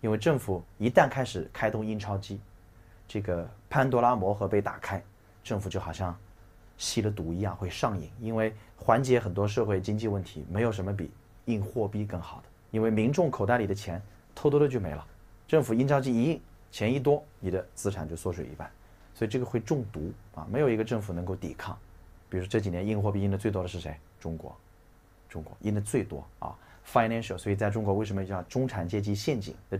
A: 因为政府一旦开始开动印钞机，这个潘多拉魔盒被打开，政府就好像吸了毒一样会上瘾，因为缓解很多社会经济问题，没有什么比印货币更好的，因为民众口袋里的钱偷偷的就没了，政府印钞机一印，钱一多，你的资产就缩水一半，所以这个会中毒啊，没有一个政府能够抵抗。比如说这几年印货币印的最多的是谁？中国印的最多啊 ，financial， 所以在中国为什么叫中产阶级陷阱 ？the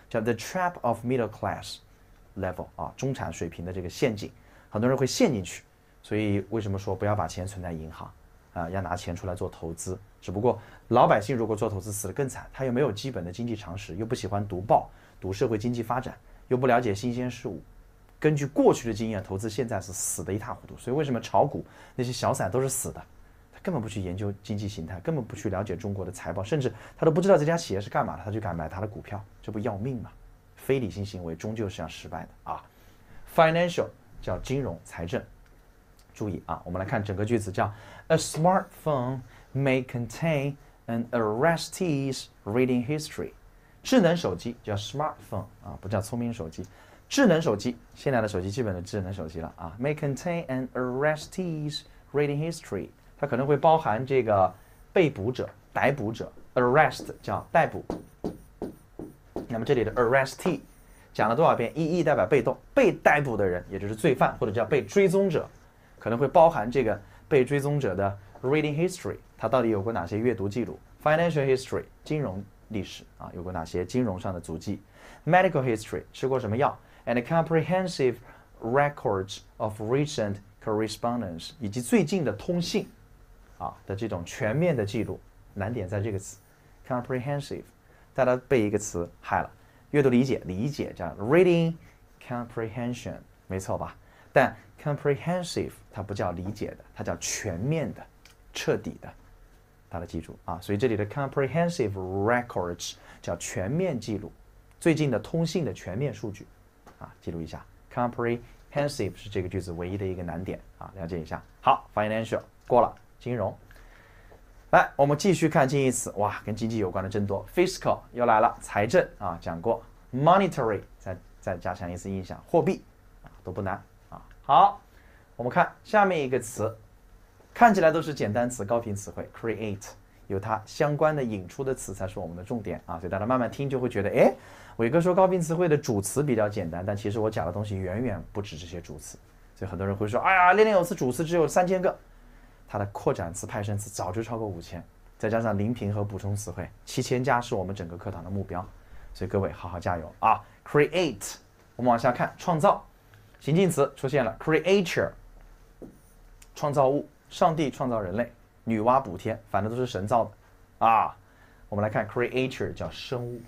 A: trap of middle class level 啊，中产水平的这个陷阱，很多人会陷进去。所以为什么说不要把钱存在银行啊？要拿钱出来做投资。只不过老百姓如果做投资死得更惨，他又没有基本的经济常识，又不喜欢读报、读社会经济发展，又不了解新鲜事物。根据过去的经验，投资现在是死得一塌糊涂。所以为什么炒股那些小散都是死的？他根本不去研究经济形态，根本不去了解中国的财报，甚至他都不知道这家企业是干嘛的，他就敢买他的股票，这不要命吗？非理性行为终究是要失败的啊。Financial 叫金融财政。注意啊，我们来看整个句子，叫 A smartphone may contain an arrestee's reading history。智能手机叫 smartphone 啊，不叫聪明手机。智能手机，现在的手机基本的智能手机了啊。May contain an arrestee's reading history， 它可能会包含这个被捕者、逮捕者。Arrest 叫逮捕。那么这里的 arrestee 讲了多少遍 ？EE 代表被动，被逮捕的人，也就是罪犯或者叫被追踪者。可能会包含这个被追踪者的 reading history， 他到底有过哪些阅读记录 ？Financial history， 金融历史啊，有过哪些金融上的足迹 ？Medical history， 吃过什么药 ？And comprehensive records of recent correspondence， 以及最近的通信啊的这种全面的记录。难点在这个词 ，comprehensive， 大家背一个词害了，阅读理解叫 reading comprehension， 没错吧？但 comprehensive 它不叫理解的，它叫全面的、彻底的，大家记住啊。所以这里的 comprehensive records 叫全面记录，最近的通信的全面数据啊，记录一下。comprehensive 是这个句子唯一的一个难点啊，了解一下。好 ，financial 过了，金融。来，我们继续看近义词，哇，跟经济有关的真多。fiscal 又来了，财政啊，讲过。monetary 再加强一次印象，货币啊，都不难。好，我们看下面一个词，看起来都是简单词、高频词汇 ，create 有它相关的引出的词才是我们的重点啊，所以大家慢慢听就会觉得，哎，伟哥说高频词汇的主词比较简单，但其实我讲的东西远远不止这些主词，所以很多人会说，哎呀，练有词主词只有3000个，它的扩展词、派生词早就超过5000，再加上临平和补充词汇，7000加是我们整个课堂的目标，所以各位好好加油啊 ！create， 我们往下看，创造。形近词出现了 ，creature， 创造物，上帝创造人类，女娲补天，反正都是神造的啊。我们来看 creature 叫生物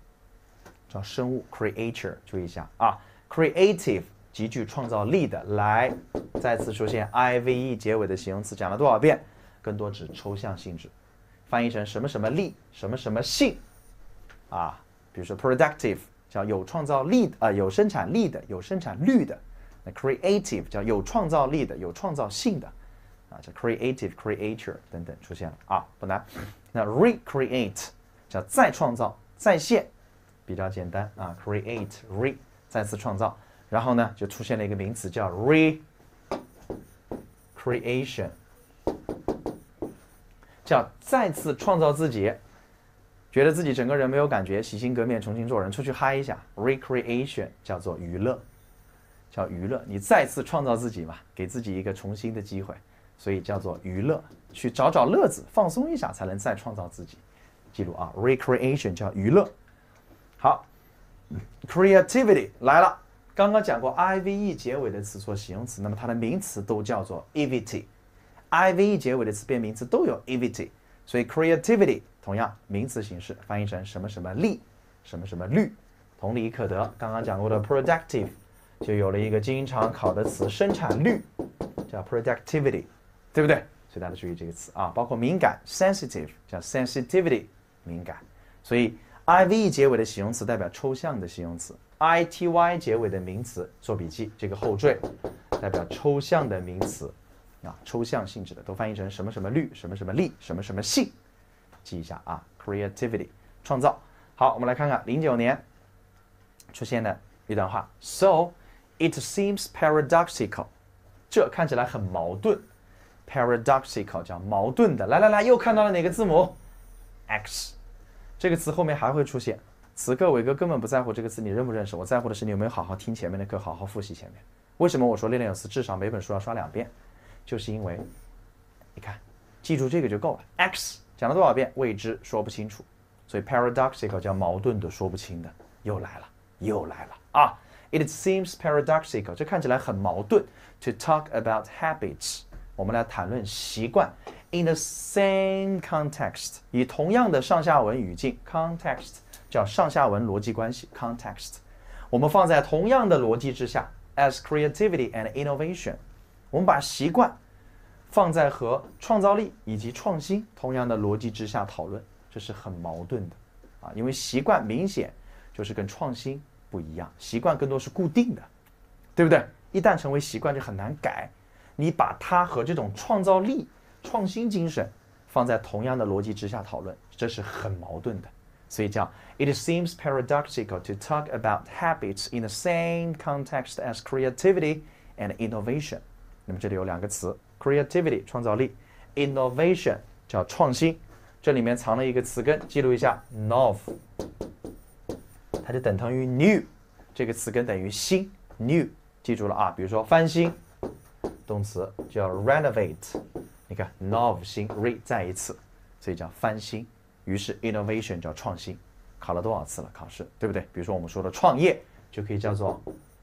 A: ，creature 注意一下啊 ，creative 极具创造力的，来再次出现 ive 结尾的形容词，讲了多少遍？更多指抽象性质，翻译成什么什么力，什么什么性啊，比如说 productive。叫有创造力的有生产力的，有生产率的。那 creative 叫有创造力的，有创造性的，啊，叫 creative、creature 等等出现了啊，不难。那 recreate 叫再创造、再现，比较简单啊 ，create、re 再次创造。然后呢，就出现了一个名词叫 recreation， 叫再次创造自己。觉得自己整个人没有感觉，洗心革面，重新做人，出去嗨一下 ，recreation 叫做娱乐，叫娱乐，你再次创造自己嘛，给自己一个重新的机会，所以叫做娱乐，去找找乐子，放松一下，才能再创造自己。记住啊 ，recreation 叫娱乐。好 ，creativity 来了，刚刚讲过 ive 结尾的词做形容词，那么它的名词都叫做 ivity，ive 结尾的词变名词都有 ivity， 所以 creativity。同样，名词形式翻译成什么什么力，什么什么率，同理可得。刚刚讲过的 productive 就有了一个经常考的词，生产率叫 productivity， 对不对？所以大家注意这个词啊，包括敏感 sensitive 叫 sensitivity， 敏感。所以 ive 结尾的形容词代表抽象的形容词 ，ity 结尾的名词做笔记，这个后缀代表抽象的名词啊，抽象性质的都翻译成什么什么率，什么什么力，什么什么性。记一下啊 ，creativity 创造。好，我们来看看09年出现的一段话 ，So it seems paradoxical， 这看起来很矛盾。paradoxical 叫矛盾的。来，又看到了哪个字母 ？X， 这个词后面还会出现。此刻伟哥根本不在乎这个词你认不认识，我在乎的是你有没有好好听前面的课，好好复习前面。为什么我说练练有词至少每本书要刷2遍？就是因为你看，记住这个就够了。X 讲了多少遍未知，说不清楚，所以 paradoxical 叫矛盾的，说不清的。又来了啊 ！It seems paradoxical， 这看起来很矛盾。To talk about habits， 我们来谈论习惯。In the same context， 以同样的上下文语境 ，context 叫上下文逻辑关系 ，context， 我们放在同样的逻辑之下 ，as creativity and innovation， 我们把习惯放在和创造力以及创新同样的逻辑之下讨论，这是很矛盾的啊，因为习惯明显就是跟创新不一样，习惯更多是固定的，对不对？一旦成为习惯就很难改，你把它和这种创造力、创新精神放在同样的逻辑之下讨论，这是很矛盾的。所以叫 It seems paradoxical to talk about habits in the same context as creativity and innovation。那么这里有2个词 ，creativity 创造力 ，innovation 叫创新。这里面藏了一个词根，记录一下 nov， 它就等同于 new， 这个词根等于新 new， 记住了啊。比如说翻新，动词叫 renovate， 你看 nov 新 re 再一次，所以叫翻新。于是 innovation 叫创新，考了多少次了考试，对不对？比如说我们说的创业就可以叫做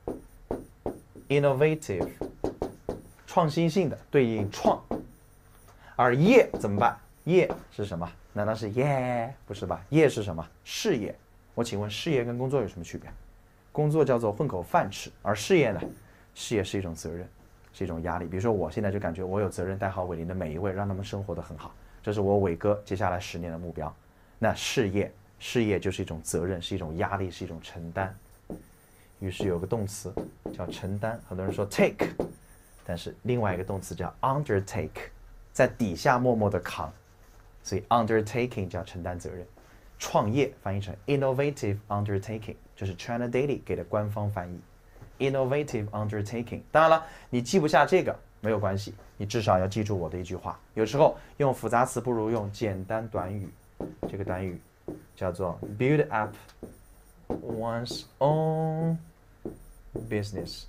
A: innovative， 创新性的对应创，而业怎么办？业是什么？难道是业？不是吧？业是什么？事业。我请问事业跟工作有什么区别？工作叫做混口饭吃，而事业呢？事业是一种责任，是一种压力。比如说我现在就感觉我有责任带好伟林的每一位，让他们生活得很好。这是我伟哥接下来10年的目标。那事业就是一种责任，是一种压力，是一种承担。于是有个动词叫承担，很多人说 take， 但是另外一个动词叫 undertake， 在底下默默的扛，所以 undertaking 叫承担责任。创业翻译成 innovative undertaking， 这是 China Daily 给的官方翻译 innovative undertaking。当然了，你记不下这个没有关系，你至少要记住我的一句话，有时候用复杂词不如用简单短语。这个短语叫做 build up one's own business，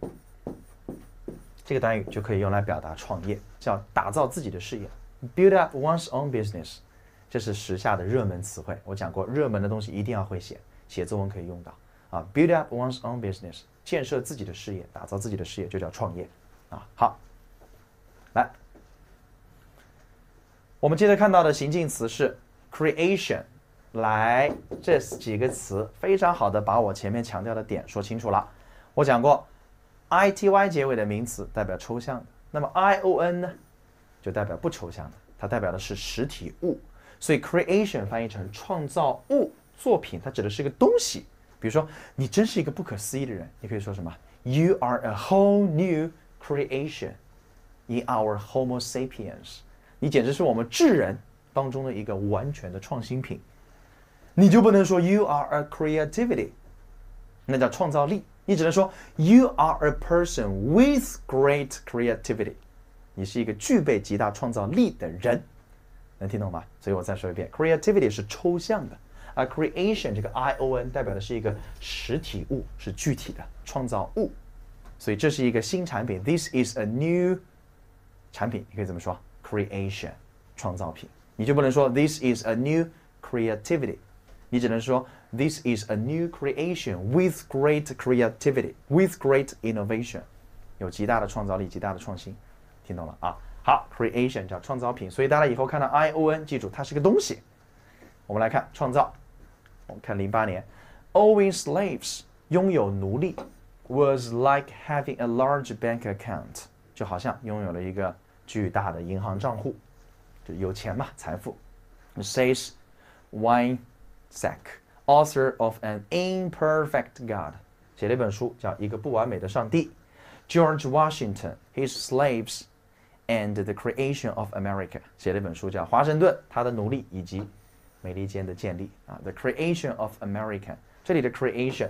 A: 这个短语就可以用来表达创业，叫打造自己的事业。build up one's own business， 这是时下的热门词汇，我讲过热门的东西一定要会写，写作文可以用到啊。build up one's own business， 建设自己的事业，打造自己的事业就叫创业啊。好，来，我们接着看到的行进词是 creation， 来，这几个词非常好的把我前面强调的点说清楚了。我讲过 ity 结尾的名词代表抽象的，那么 ion 呢就代表不抽象的，它代表的是实体物，所以 creation 翻译成创造物、作品，它指的是一个东西。比如说你真是一个不可思议的人，你可以说什么 You are a whole new creation in our Homo sapiens， 你简直是我们智人当中的一个完全的创新品。你就不能说 You are a creativity， 那叫创造力，你只能说 You are a person with great creativity， 你是一个具备极大创造力的人，能听懂吗？所以我再说一遍 creativity 是抽象的，而 creation 这个 ion 代表的是一个实体物，是具体的创造物，所以这是一个新产品 This is a new 产品，你可以怎么说 creation 创造品，你就不能说 This is a new creativity， 你只能说 This is a new creation with great creativity with great innovation， 有极大的创造力，极大的创新，听懂了啊？好 creation 叫创造品，所以大家以后看到 ion 记住它是个东西。我们来看创造，我们看08年 Owning slaves 拥有奴隶 was like having a large bank account， 就好像拥有了一个巨大的银行账户，就有钱嘛，财富。Says Winesack author of an imperfect God， 写了一本书叫一个不完美的上帝。George Washington his slaves and the creation of America， 写了一本书叫华盛顿他的奴隶以及美利坚的建立啊 The creation of America， 这里的 creation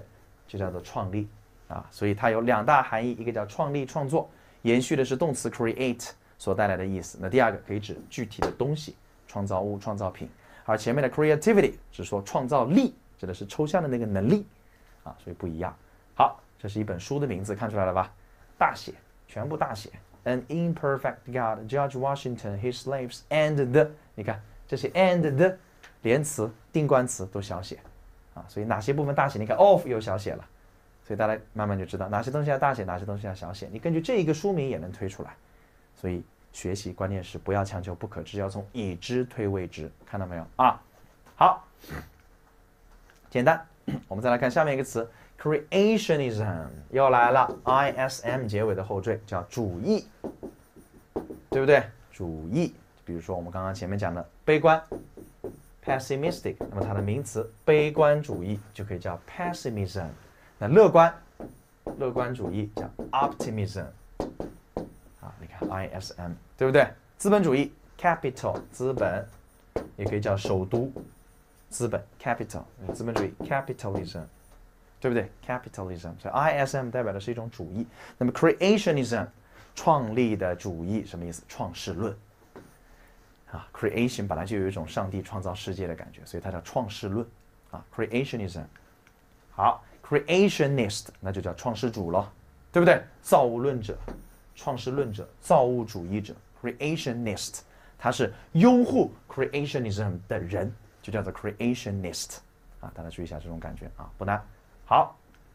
A: 就叫做创立啊，所以它有2大含义，一个叫创立创作，延续的是动词 create 所带来的意思。那第二个可以指具体的东西，创造物、创造品，而前面的 creativity 是说创造力，指的是抽象的那个能力啊，所以不一样。好，这是一本书的名字，看出来了吧？大写，全部大写。An imperfect God, George Washington, his slaves, and the， 你看这些 and the 连词、定冠词都小写啊，所以哪些部分大写？你看 of 有小写了，所以大家慢慢就知道哪些东西要大写，哪些东西要小写。你根据这一个书名也能推出来。所以学习关键是不要强求不可知，要从已知推未知，看到没有啊？好，简单。我们再来看下面一个词 ，creationism 又来了 ，ism 结尾的后缀叫主义，对不对？主义，比如说我们刚刚前面讲的悲观 ，pessimistic， 那么它的名词悲观主义就可以叫 pessimism。那乐观主义叫 optimism。啊，你看 ISM 对不对？资本主义 capital 资本，也可以叫首都资本 capital 资本主义 capitalism， 对不对 ？capitalism， 所以 ISM 代表的是一种主义。那么 creationism 创立的主义什么意思？创世论啊 ，creation 本来就有一种上帝创造世界的感觉，所以它叫创世论啊 ，creationism。好 ，creationist 那就叫创世主了，对不对？造物论者。创世论者、造物主义者 （creationist）， 他是拥护 creationism 的人，就叫做 creationist 啊，大家注意一下这种感觉啊，不难。好，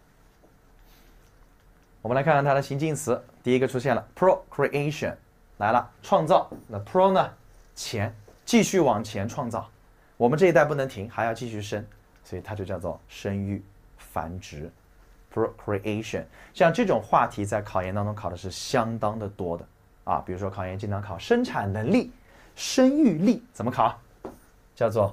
A: 我们来看看它的形近词，第一个出现了 procreation 来了，创造。那 pro 呢？前，继续往前创造。我们这一代不能停，还要继续生，所以它就叫做生育、繁殖。procreation， 像这种话题在考研当中考的是相当的多的啊，比如说考研经常考生产能力、生育力，怎么考？叫做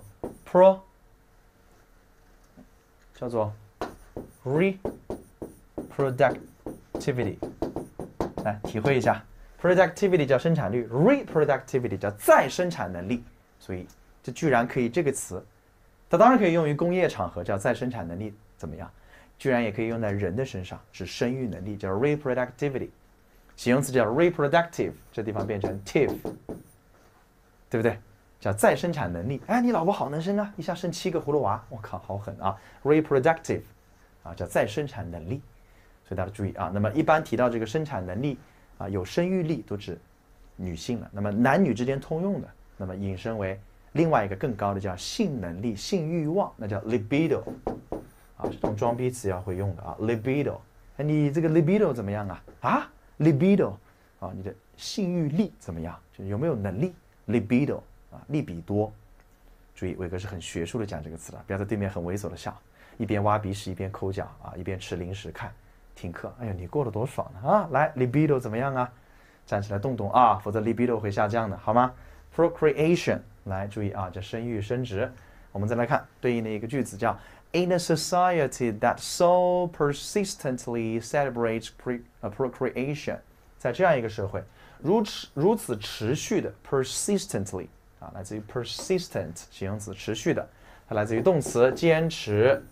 A: reproductivity， 来体会一下 ，productivity 叫生产率 ，reproductivity 叫再生产能力，所以这居然可以这个词，它当然可以用于工业场合，叫再生产能力怎么样？居然也可以用在人的身上，指生育能力，叫 reproductivity。形容词叫 reproductive， 这地方变成 tive， 对不对？叫再生产能力。哎，你老婆好能生啊，一下生7个葫芦娃，我靠，好狠啊 ！reproductive 啊，叫再生产能力。所以大家注意啊，那么一般提到这个生产能力啊，有生育力都指女性了。那么男女之间通用的，那么引申为另外一个更高的叫性能力、性欲望，那叫 libido。啊，这种装逼词要会用的啊 ，libido， 哎，你这个 libido 怎么样啊？啊 ，libido， 啊，你的性欲力怎么样？就是有没有能力 ？libido 啊，利比多。注意，伟哥是很学术的讲这个词的，不要在对面很猥琐的笑，一边挖鼻屎一边抠脚啊，一边吃零食看听课。哎呀，你过得多爽呢啊！来 ，libido 怎么样啊？站起来动动啊，否则 libido 会下降的，好吗 ？procreation， 来注意啊，这生育生殖。我们再来看对应的一个句子叫。In a society that so persistently celebrates procreation， 在这样一个社会，如此持续的 persistently 啊，来自于 persistent 形容词，持续的，它来自于动词坚持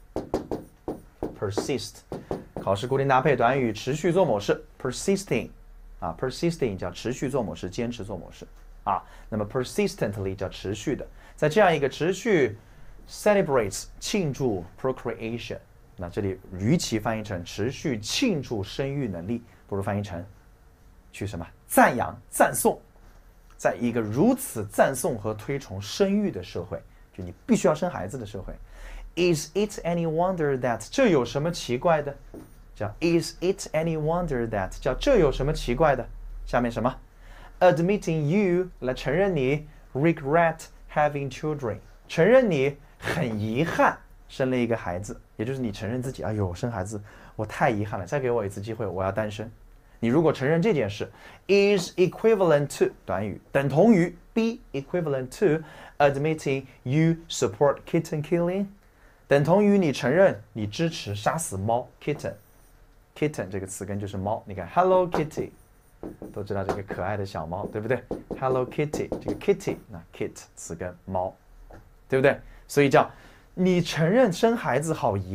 A: persist， 考试固定搭配短语持续做某事 persisting 啊 persisting 叫持续做某事，坚持做某事啊，那么 persistently 叫持续的，在这样一个持续。celebrates 庆祝 procreation， 那这里与其翻译成持续庆祝生育能力，不如翻译成去什么赞扬赞颂，在一个如此赞颂和推崇生育的社会，就你必须要生孩子的社会 ，Is it any wonder that 这有什么奇怪的？叫 Is it any wonder that 叫这有什么奇怪的？下面什么 ？Admitting you 来承认你 regret having children， 承认你。很遗憾生了一个孩子，也就是你承认自己，哎呦，生孩子我太遗憾了，再给我一次机会，我要单身。你如果承认这件事 ，is equivalent to 短语等同于 be equivalent to admitting you support kitten killing， 等同于你承认你支持杀死猫 kitten 这个词根就是猫，你看 Hello Kitty， 都知道这个可爱的小猫，对不对 ？Hello Kitty 这个 kitty 那 kit 词根猫，对不对？所以叫你承认生孩子好遗憾，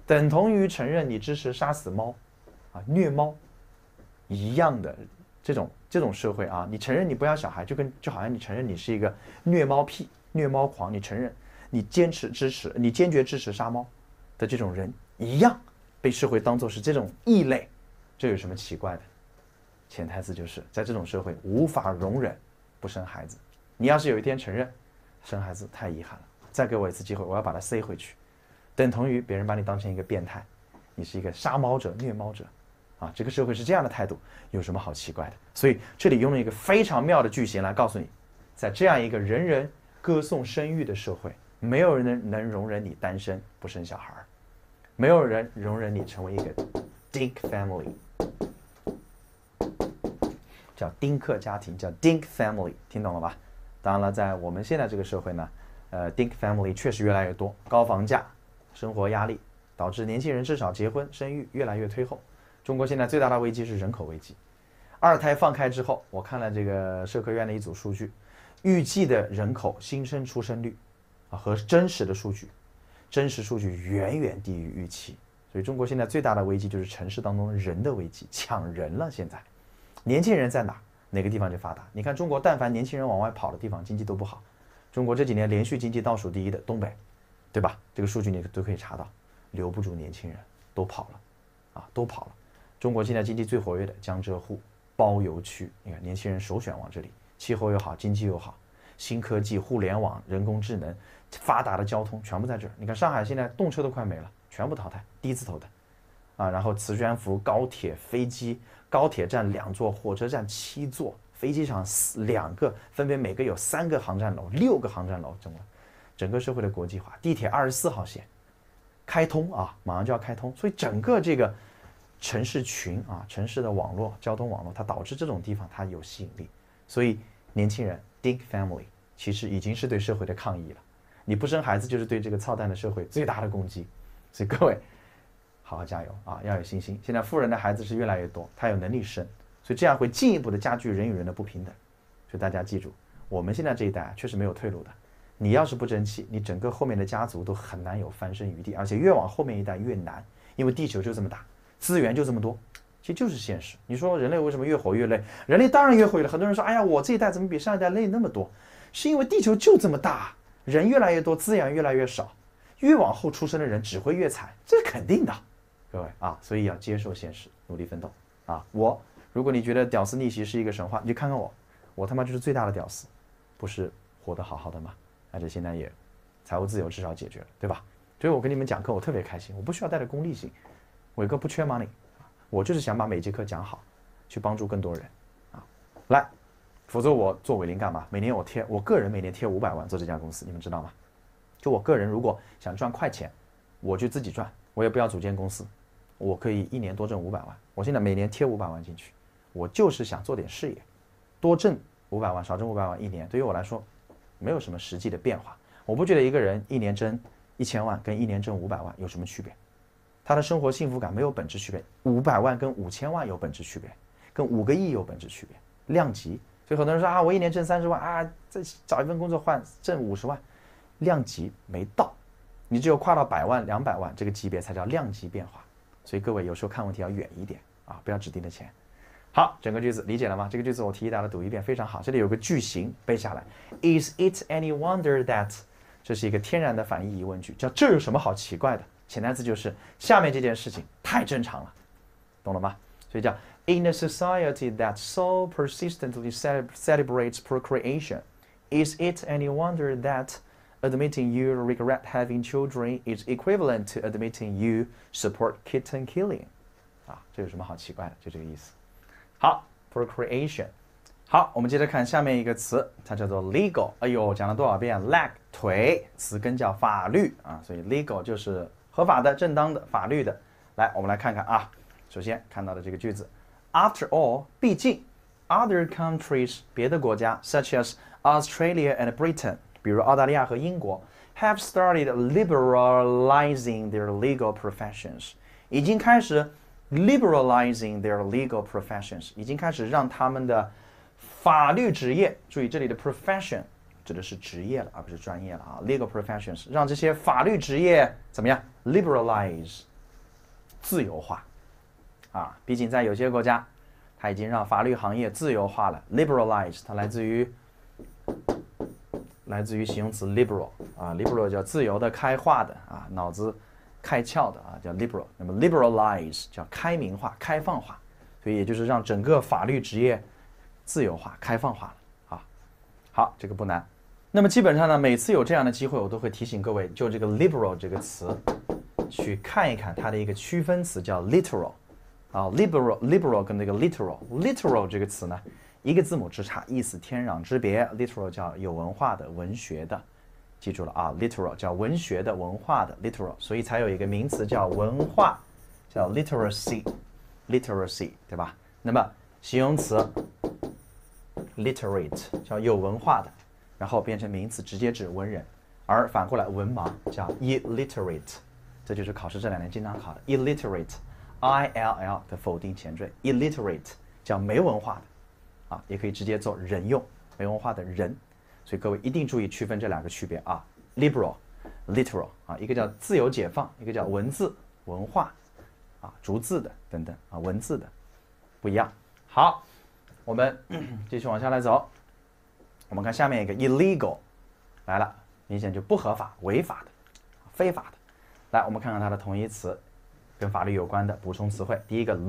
A: 等同于承认你支持杀死猫，虐猫一样的这种社会啊，你承认你不要小孩，就好像你承认你是一个虐猫癖、虐猫狂，你承认你坚决支持杀猫的这种人一样，被社会当作是这种异类，这有什么奇怪的？潜台词就是在这种社会无法容忍不生孩子。你要是有一天承认生孩子太遗憾了，再给我一次机会，我要把它塞回去，等同于别人把你当成一个变态，你是一个杀猫者、虐猫者。这个社会是这样的态度，有什么好奇怪的？所以这里用了一个非常妙的句型来告诉你，在这样一个人人歌颂生育的社会，没有人能容忍你单身不生小孩，没有人容忍你成为一个 Dink family， 叫丁克家庭，叫 Dink family， 听懂了吧？当然了，在我们现在这个社会呢，Dink family 确实越来越多，高房价、生活压力导致年轻人至少结婚生育越来越推后。中国现在最大的危机是人口危机。二胎放开之后，我看了这个社科院的一组数据，预计的人口新生出生率和真实数据远远低于预期。所以中国现在最大的危机就是城市当中人的危机，抢人了。现在年轻人在哪个地方就发达。你看中国但凡年轻人往外跑的地方，经济都不好。中国这几年连续经济倒数第一的东北，对吧？这个数据你都可以查到，留不住年轻人，都跑了都跑了。中国现在经济最活跃的江浙沪包邮区，你看年轻人首选往这里，气候又好，经济又好，新科技、互联网、人工智能、发达的交通全部在这儿。你看上海现在动车都快没了，全部淘汰，低字头的然后磁悬浮、高铁、飞机，高铁站2座，火车站7座，飞机场2个，分别每个有3个航站楼、6个航站楼，整个社会的国际化，地铁24号线开通马上就要开通，所以整个这个城市群城市的网络、交通网络，它导致这种地方它有吸引力，所以年轻人 Dink family 其实已经是对社会的抗议了。你不生孩子就是对这个操蛋的社会最大的攻击，所以各位好好加油要有信心。现在富人的孩子是越来越多，他有能力生，所以这样会进一步的加剧人与人的不平等。所以大家记住，我们现在这一代确实没有退路的。你要是不争气，你整个后面的家族都很难有翻身余地，而且越往后面一代越难，因为地球就这么大。资源就这么多，其实就是现实。你说人类为什么越活越累？人类当然越活越累。很多人说，哎呀，我这一代怎么比上一代累那么多？是因为地球就这么大，人越来越多，资源越来越少，越往后出生的人只会越惨，这是肯定的，各位所以要接受现实，努力奋斗如果你觉得屌丝逆袭是一个神话，你就看看我他妈就是最大的屌丝，不是活得好好的吗？而且现在也财务自由至少解决了，对吧？所以我跟你们讲课，我特别开心，我不需要带着功利性。伟哥不缺 money， 我就是想把每节课讲好，去帮助更多人来，否则我做伟林干嘛？我个人每年贴500万做这家公司，你们知道吗？就我个人如果想赚快钱，我就自己赚，我也不要组建公司，我可以1年多挣500万。我现在每年贴500万进去，我就是想做点事业，多挣500万，少挣500万一年，对于我来说没有什么实际的变化。我不觉得一个人1年挣1000万跟1年挣500万有什么区别。他的生活幸福感没有本质区别，500万跟5000万有本质区别，跟5个亿有本质区别，量级。所以很多人说我1年挣30万再找一份工作换挣50万，量级没到，你只有跨到100万、200万这个级别才叫量级变化。所以各位有时候看问题要远一点不要只盯着钱。好，整个句子理解了吗？这个句子我提议大家读一遍，非常好。这里有个句型背下来 ，Is it any wonder that？ 这是一个天然的反义疑问句，叫这有什么好奇怪的？潜台词就是下面这件事情太正常了，懂了吗？所以叫 In a society that so persistently celebrates procreation, is it any wonder that admitting you regret having children is equivalent to admitting you support kitten killing? 这有什么好奇怪的？就这个意思。好 ，procreation。好，我们接着看下面一个词，它叫做 legal。哎呦，讲了多少遍 ？leg 腿，词根叫法律所以 legal 就是合法的、正当的、法律的。来，我们来看看首先看到的这个句子 ，After all， 毕竟 ，other countries 别的国家 ，such as Australia and Britain， 比如澳大利亚和英国 ，have started liberalizing their legal professions， 已经开始 liberalizing their legal professions， 已经开始让他们的法律职业，注意这里的 profession。指的是职业了，而不是专业了legal professions， 让这些法律职业怎么样 ？liberalize 自由化啊。毕竟在有些国家，它已经让法律行业自由化了 ，liberalize， 它来自于形容词 liberal 啊 ，liberal 叫自由的、开化的啊，脑子开窍的啊，叫 liberal。那么 liberalize 叫开明化、开放化，所以也就是让整个法律职业自由化、开放化了啊。好，这个不难。那么基本上呢，每次有这样的机会，我都会提醒各位，就这个 liberal 这个词，去看一看它的一个区分词叫 literal 啊 ，liberal 跟那个 literal 这个词呢，一个字母之差，意思天壤之别。literal 叫有文化的、文学的，记住了啊 ，literal 叫文学的、文化的 literal， 所以才有一个名词叫文化，叫 literacy， 对吧？那么形容词 literate 叫有文化的。然后变成名词，直接指文人，而反过来文盲叫 illiterate， 这就是考试这2年经常考的 illiterate，ill 的否定前缀 illiterate 叫没文化的，啊，也可以直接做人用，没文化的人，所以各位一定注意区分这2个区别啊 ，liberal、literal 啊，一个叫自由解放，一个叫文字文化，啊，逐字的等等啊，文字的不一样。好，我们继续往下来走。我们看下面一个 illegal 来了，明显就不合法、违法的、非法的。来，我们看看它的同义词，跟法律有关的补充词汇。第一个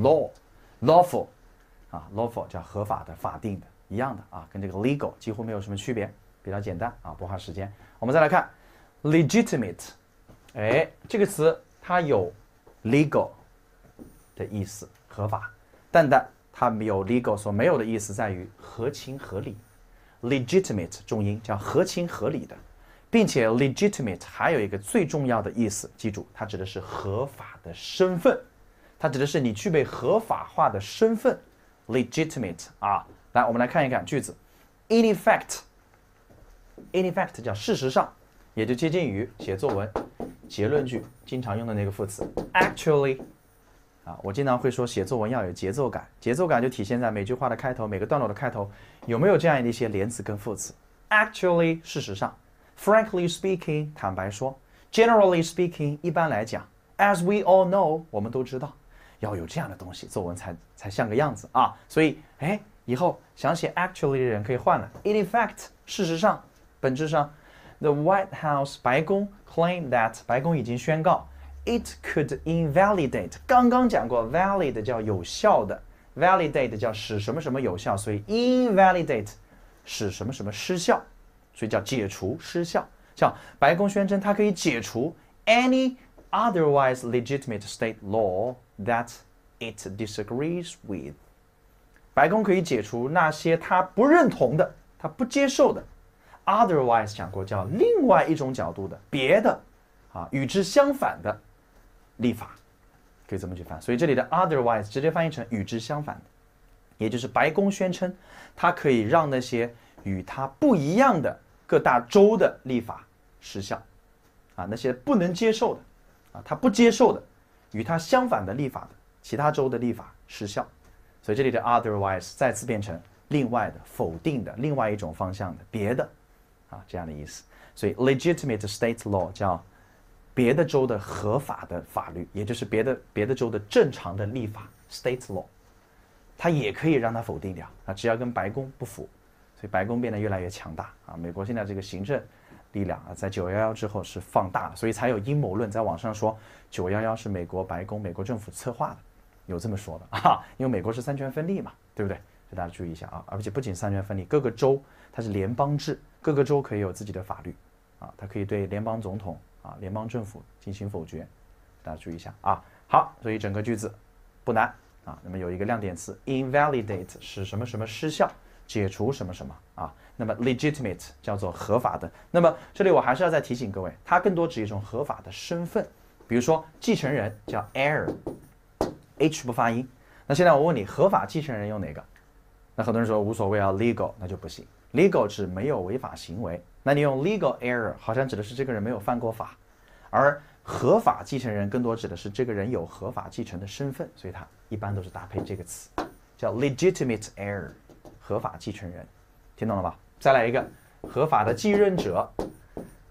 A: lawful 啊 ，lawful 叫合法的、法定的，一样的啊，跟这个 legal 几乎没有什么区别，比较简单啊，不花时间。我们再来看 legitimate， 哎，这个词它有 legal 的意思，合法，但它有 legal 所没有的意思在于合情合理。legitimate 重音叫合情合理的，并且 legitimate 还有一个最重要的意思，记住，它指的是合法的身份，它指的是你具备合法化的身份 legitimate 啊。来，我们来看一看句子 in effect 叫事实上，也就接近于写作文结论句经常用的那个副词 actually啊，我经常会说写作文要有节奏感，节奏感就体现在每句话的开头、每个段落的开头有没有这样的一些连词跟副词。Actually， 事实上 ；frankly speaking， 坦白说 ；generally speaking， 一般来讲 ；as we all know， 我们都知道，要有这样的东西，作文才像个样子啊。所以，以后想写 actually 的人可以换了 ，in effect， 事实上，本质上 ，the White House 白宫 claimed that 白宫已经宣告。It could invalidate， 刚刚讲过 valid 叫有效的 ，validate 叫使什么什么有效，所以 invalidate 使什么什么失效，所以叫解除失效。像白宫宣称它可以解除 any otherwise legitimate state law that it disagrees with。白宫可以解除那些它不认同的、它不接受的 ，otherwise 讲过叫另外一种角度的、别的啊，与之相反的。立法可以这么去翻，所以这里的 otherwise 直接翻译成与之相反的，也就是白宫宣称它可以让那些与它不一样的各大州的立法失效，啊，那些不能接受的，啊，它不接受的，与它相反的立法的其他州的立法失效，所以这里的 otherwise 再次变成另外的、否定的、另外一种方向的、别的，啊，这样的意思。所以 legitimate state law 叫别的州的合法的法律，也就是别的州的正常的立法 state law， 它也可以让它否定掉啊，只要跟白宫不符，所以白宫变得越来越强大啊。美国现在这个行政力量啊，在911之后是放大了，所以才有阴谋论在网上说911是美国白宫、美国政府策划的，有这么说的啊，因为美国是三权分立嘛，对不对？所以大家注意一下啊，而且不仅三权分立，各个州它是联邦制，各个州可以有自己的法律啊，它可以对联邦总统。啊，联邦政府进行否决，大家注意一下啊。好，所以整个句子不难啊。那么有一个亮点词 invalidate 使什么什么失效，解除什么什么啊。那么 legitimate 叫做合法的。那么这里我还是要再提醒各位，它更多指一种合法的身份，比如说继承人叫 heir，h 不发音。那现在我问你，合法继承人有哪个？那很多人说无所谓啊 ，legal 那就不行。legal 指没有违法行为，那你用 legal heir 好像指的是这个人没有犯过法，而合法继承人更多指的是这个人有合法继承的身份，所以它一般都是搭配这个词，叫 legitimate heir， 合法继承人，听懂了吧？再来一个合法的继任者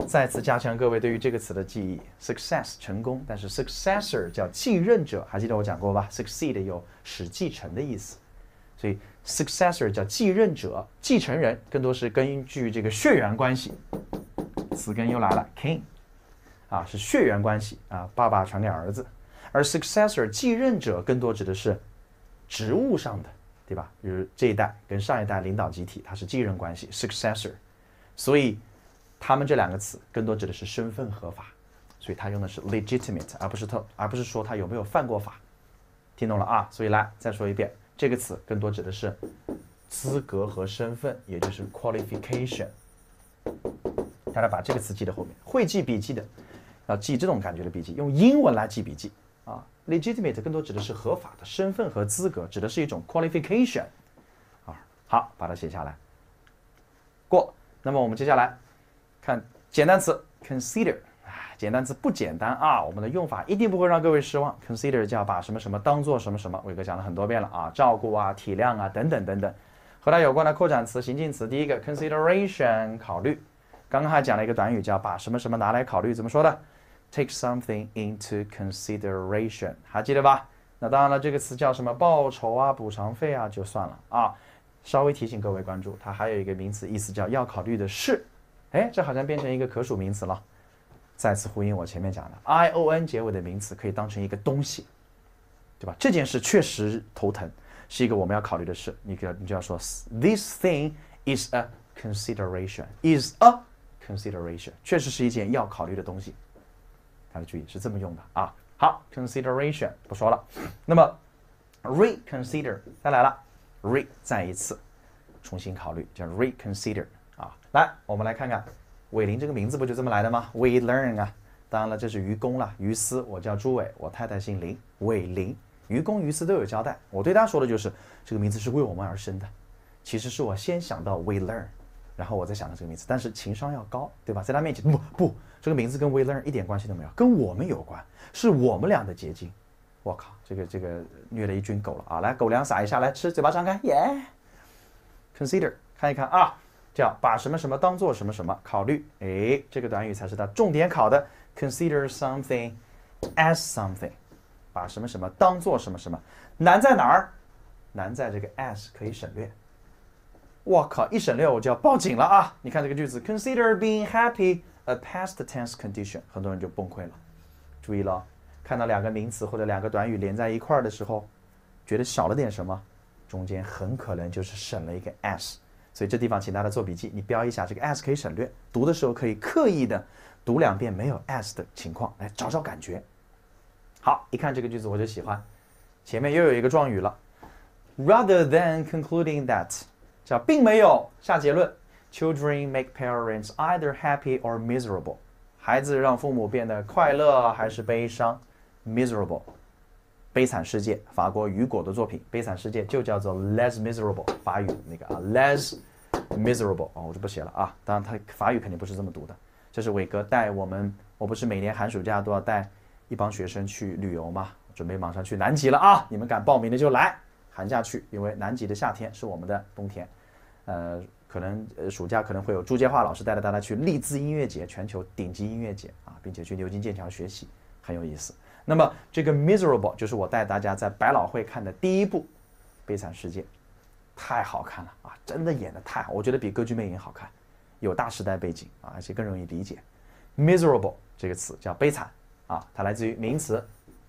A: 再次加强各位对于这个词的记忆 ，success 成功，但是 successor 叫继任者，还记得我讲过吧 ？succeed 有使继承的意思，所以 successor 叫继任者、继承人，更多是根据这个血缘关系。词根又来了 ，kin， 啊是血缘关系啊，爸爸传给儿子，而 successor 继任者更多指的是职务上的，对吧？比如这一代跟上一代领导集体，它是继任关系 successor， 所以他们这两个词更多指的是身份合法，所以他用的是 legitimate， 而不是说他有没有犯过法，听懂了啊？所以来再说一遍，这个词更多指的是资格和身份，也就是 qualification。大家把这个词记在后面，会记笔记的要记这种感觉的笔记，用英文来记笔记啊。legitimate 更多指的是合法的身份和资格，指的是一种 qualification 啊。好，把它写下来。过。那么我们接下来看简单词 consider， 简单词不简单啊，我们的用法一定不会让各位失望。consider 叫把什么什么当做什么什么，伟哥讲了很多遍了啊，照顾啊、体谅啊等等等等。和它有关的扩展词、行进词，第一个 consideration 考虑。刚刚还讲了一个短语叫把什么什么拿来考虑，怎么说的 ？Take something into consideration， 还记得吧？那当然了，这个词叫什么？报酬啊、补偿费啊，就算了啊。稍微提醒各位关注，它还有一个名词，意思叫要考虑的事。哎，这好像变成一个可数名词了。再次呼应我前面讲的 ，ion 结尾的名词可以当成一个东西，对吧？这件事确实头疼，是一个我们要考虑的事。你就要说 ，This thing is a consideration，is a consideration， 确实是一件要考虑的东西。大家注意是这么用的啊。好 ，consideration 不说了。那么 reconsider 再来了 ，re 再一次重新考虑，叫 reconsider 啊。来，我们来看看伟林这个名字不就这么来的吗 ？We learn 啊，当然了，这是于公了，于私，我叫朱伟，我太太姓林，伟林，于公于私都有交代。我对他说的就是这个名字是为我们而生的，其实是我先想到 we learn。然后我再想到这个名字，但是情商要高，对吧？在他面前，不，这个名字跟 we learn 一点关系都没有，跟我们有关，是我们俩的结晶。我靠，这个虐了一群狗了啊！来，狗粮撒一下，来吃，嘴巴张开，耶、！Consider 看一看啊，叫把什么什么当做什么什么，考虑，哎，这个短语才是他重点考的。Consider something as something， 把什么什么当做什么什么，难在哪儿？难在这个 as 可以省略。我靠，一省略我就要报警了啊！你看这个句子 ，Consider being happy a past tense condition， 很多人就崩溃了。注意了，看到两个名词或者两个短语连在一块儿的时候，觉得少了点什么，中间很可能就是省了一个 as。所以这地方请大家做笔记，你标一下这个 as 可以省略，读的时候可以刻意的读2遍没有 as 的情况，来找找感觉。好，一看这个句子我就喜欢，前面又有一个状语了 ，rather than concluding that。叫并没有下结论 ，Children make parents either happy or miserable。孩子让父母变得快乐还是悲伤 ，miserable。悲惨世界，法国雨果的作品，悲惨世界就叫做 Les Miserable， 法语那个啊 Les Miserable 哦，我就不写了啊。当然，它法语肯定不是这么读的。这是伟哥带我不是每年寒暑假都要带一帮学生去旅游吗？准备马上去南极了啊！你们敢报名的就来。寒假去，因为南极的夏天是我们的冬天，可能暑假可能会有朱建华老师带着大家去利兹音乐节，全球顶级音乐节啊，并且去牛津剑桥学习，很有意思。那么这个 Miserable 就是我带大家在百老汇看的第一部《悲惨世界》，太好看了啊，真的演得太好，我觉得比《歌剧魅影》好看，有大时代背景啊，而且更容易理解。Miserable 这个词叫悲惨啊，它来自于名词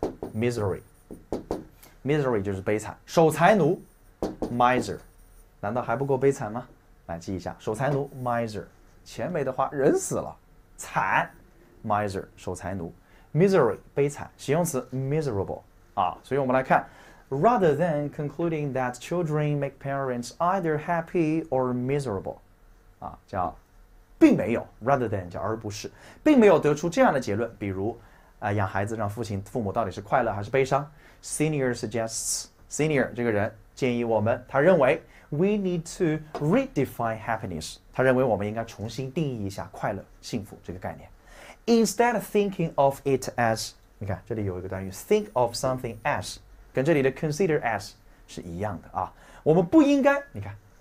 A: misery。Misery 就是悲惨，守财奴 miser， 难道还不够悲惨吗？来记一下，守财奴 miser， 钱没的话人死了，惨 miser 守财奴 ，misery 悲惨，形容词 miserable 啊，所以我们来看 ，rather than concluding that children make parents either happy or miserable， 啊，叫并没有 rather than 叫而不是，并没有得出这样的结论，比如养孩子让父母到底是快乐还是悲伤。Senior suggests Senior 这个人建议我们，他认为 we need to redefine happiness， 他认为我们应该重新定义一下快乐、幸福这个概念。Instead of thinking of it as， 你看这里有一个短语 think of something as， 跟这里的 consider as 是一样的啊。我们不应该，你看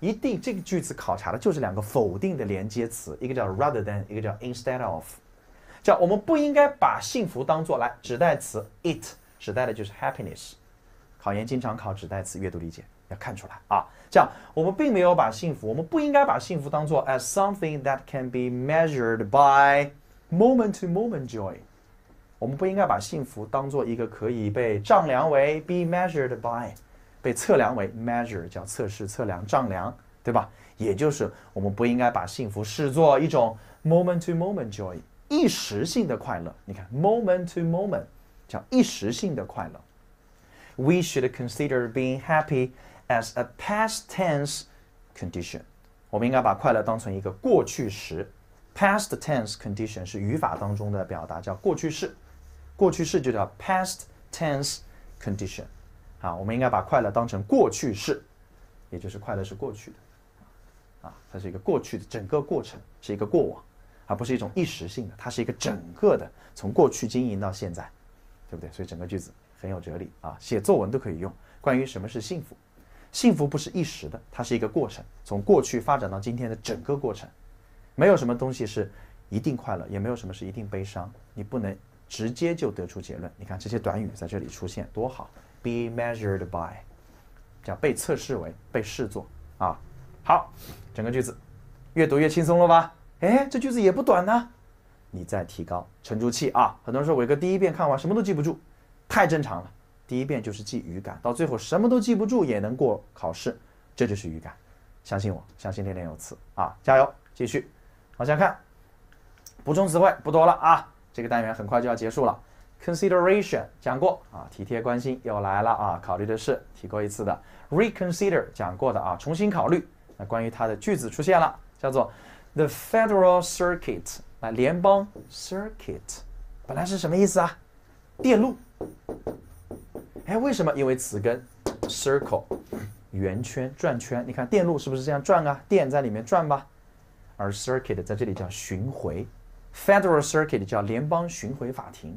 A: 一定这个句子考察的就是两个否定的连接词，一个叫 rather than， 一个叫 instead of。叫我们不应该把幸福当做来指代词 it， 指代的就是 happiness。考研经常考指代词阅读理解，要看出来啊。这样我们并没有把幸福，我们不应该把幸福当做 as something that can be measured by moment to moment joy。我们不应该把幸福当做一个可以被丈量为 be measured by， 被测量为 measure 叫测试、测量、丈量，对吧？也就是我们不应该把幸福视作一种 moment to moment joy， 一时性的快乐。你看 moment to moment 叫一时性的快乐。We should consider being happy as a past tense condition。我们应该把快乐当成一个过去时。Past tense condition 是语法当中的表达，叫过去式。过去式就叫 past tense condition。我们应该把快乐当成过去式，也就是快乐是过去的。它是一个过去的整个过程，是一个过往，而不是一种一时性的，它是一个整个的，从过去经营到现在，对不对？所以整个句子很有哲理啊，写作文都可以用。关于什么是幸福，幸福不是一时的，它是一个过程，从过去发展到今天的整个过程。没有什么东西是一定快乐，也没有什么是一定悲伤，你不能直接就得出结论。你看这些短语在这里出现多好 ，be measured by， 叫被测试为，被视作啊。好，整个句子越读越轻松了吧？哎，这句子也不短呢。你再提高沉住气啊！很多人说伟哥第一遍看完什么都记不住，太正常了。第一遍就是记语感，到最后什么都记不住也能过考试，这就是语感。相信我，相信练练有词啊！加油，继续往下看。补充词汇不多了啊，这个单元很快就要结束了。Consideration 讲过啊，体贴关心又来了啊，考虑的是提过一次的。Reconsider 讲过的啊，重新考虑。那关于它的句子出现了，叫做 The Federal Circuit， 来联邦 Circuit， 本来是什么意思啊？电路。哎，为什么？因为词根 circle 圆圈转圈，你看电路是不是这样转啊？电在里面转吧。而 circuit 在这里叫巡回 ，Federal Circuit 叫联邦巡回法庭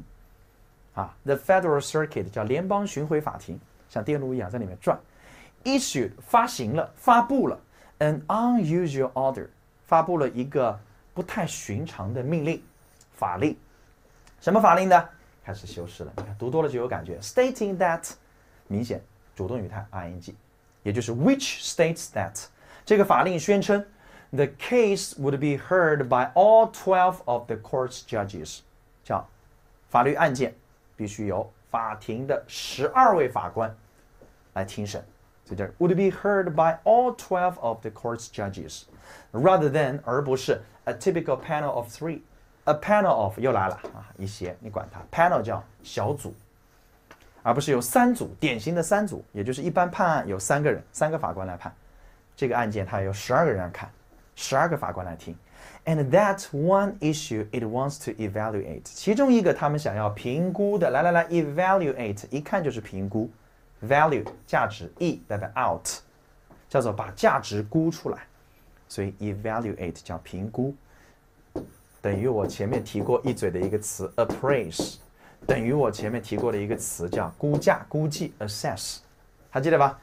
A: ，The Federal Circuit 叫联邦巡回法庭，像电路一样在里面转。Issued 发行了，发布了 an unusual order， 发布了一个不太寻常的命令，法令。什么法令呢？开始修饰了，你看读多了就有感觉。Stating that 明显主动语态 ing， 也就是 which states that 这个法令宣称 the case would be heard by all 12 of the court's judges， 叫法律案件必须由法庭的12位法官来听审，所以这 would be heard by all 12 of the court's judges rather than 而不是 a typical panel of 3。A panel of 又来了啊，一些你管它 ，panel 叫小组，而不是有3组，典型的3组，也就是一般判案有3个人，3个法官来判，这个案件它有12个人来看，12个法官来听。And that one issue it wants to evaluate， 其中一个他们想要评估的，来 evaluate， 一看就是评估 ，value 价值 ，e 代表 out， 叫做把价值估出来，所以 evaluate 叫评估。等于我前面提过一嘴的一个词 appraise， 等于我前面提过的一个词叫估价、估计 assess， 还记得吧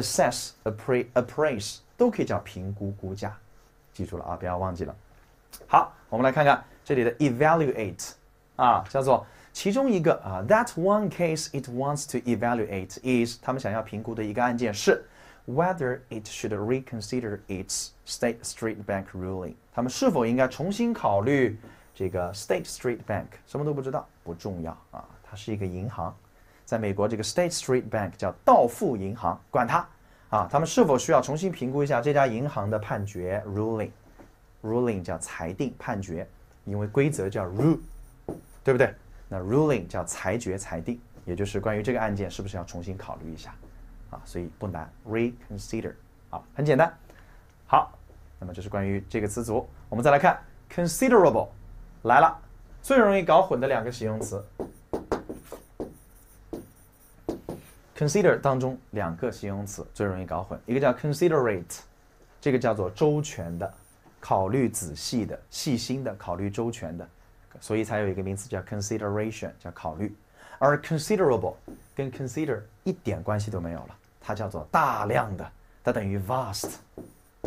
A: ？assess、appraise 都可以叫评估、估价，记住了啊，不要忘记了。好，我们来看看这里的 evaluate 啊，叫做其中一个啊 ，that one case it wants to evaluate is 他们想要评估的一个案件是 whether it should reconsider its State Street Bank ruling， 他们是否应该重新考虑这个 State Street Bank？ 什么都不知道，不重要啊，它是一个银行，在美国这个 State Street Bank 叫道富银行，管它啊，他们是否需要重新评估一下这家银行的判决 ruling 叫裁定判决，因为规则叫 rule， 对不对？那 ruling 叫裁决裁定，也就是关于这个案件是不是要重新考虑一下啊，所以不难 reconsider 啊，很简单。好，那么这是关于这个词组。我们再来看 considerable 来了，最容易搞混的2个形容词。consider 当中2个形容词最容易搞混，一个叫 considerate， 这个叫做周全的、考虑仔细的、细心的、考虑周全的，所以才有一个名词叫 consideration， 叫考虑。而 considerable 跟 consider 一点关系都没有了，它叫做大量的，它等于 vast。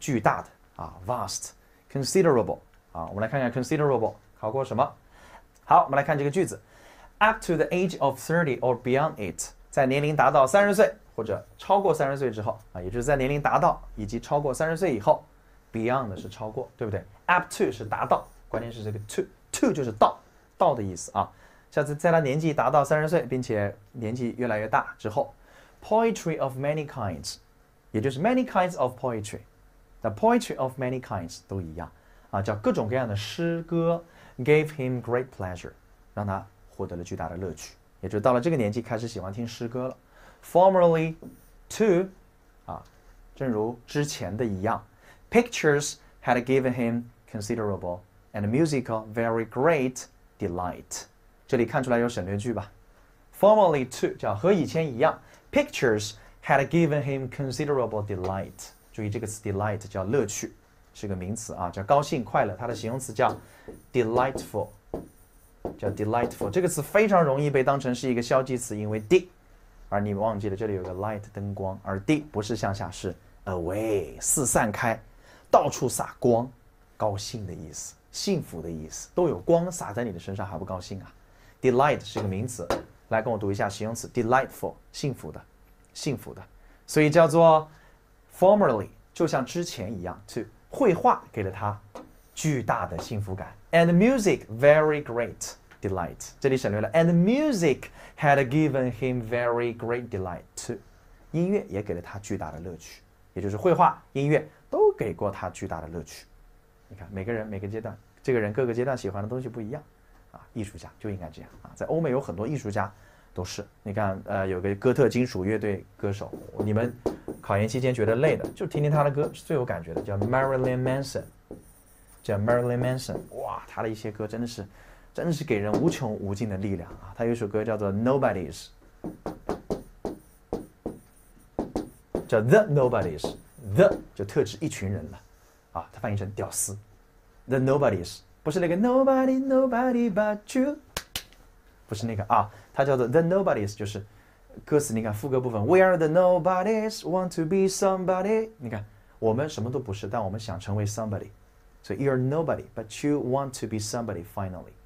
A: 巨大的啊 ，vast，considerable 啊，我们来看看 considerable 考过什么？好，我们来看这个句子 ，up to the age of 30 or beyond it， 在年龄达到30岁或者超过30岁之后啊，也就是在年龄达到以及超过30岁以后 ，beyond 的是超过，对不对 ？up to 是达到，关键是这个 to 就是到的意思啊。下次在他年纪达到30岁，并且年纪越来越大之后 ，poetry of many kinds， 也就是 many kinds of poetry， 那 poetry of many kinds 都一样啊，叫各种各样的诗歌 ，gave him great pleasure， 让他获得了巨大的乐趣，也就到了这个年纪开始喜欢听诗歌了。Formerly to 啊，正如之前的一样 ，pictures had given him considerable and musical very great delight。这里看出来有省略句吧 ？Formerly to 叫和以前一样 ，pictures had given him considerable delight。注意这个词 delight 叫乐趣，是个名词啊，叫高兴快乐。它的形容词叫 delightful， 叫 delightful。这个词非常容易被当成是一个消极词，因为 d， 而你忘记了这里有个 light 灯光，而 d 不是向下，是 away 四散开，到处洒光，高兴的意思，幸福的意思，都有光洒在你的身上，还不高兴啊？ Delight 是个名词，来跟我读一下形容词 delightful， 幸福的，幸福的，所以叫做 formerly， 就像之前一样 to 绘画给了他巨大的幸福感 ，and music very great delight， 这里省略了 and music had given him very great delight too， 音乐也给了他巨大的乐趣，也就是绘画、音乐都给过他巨大的乐趣。你看每个人每个阶段，这个人各个阶段喜欢的东西不一样。艺术家就应该这样啊，在欧美有很多艺术家都是，你看，有个哥特金属乐队歌手，你们考研期间觉得累的，就听听他的歌是最有感觉的，叫 Marilyn Manson， 叫 Marilyn Manson， 哇，他的一些歌真的是给人无穷无尽的力量啊。他有一首歌叫做 Nobodies， 叫 The Nobodies，The 就特指一群人了啊，他翻译成屌丝 ，The Nobodies。不是那个 nobody but you， 不是那个啊，它叫做 the nobodies， 就是歌词你看副歌部分 We are the nobodies want to be somebody， 你看我们什么都不是，但我们想成为 somebody， 所以 you're nobody but you want to be somebody finally，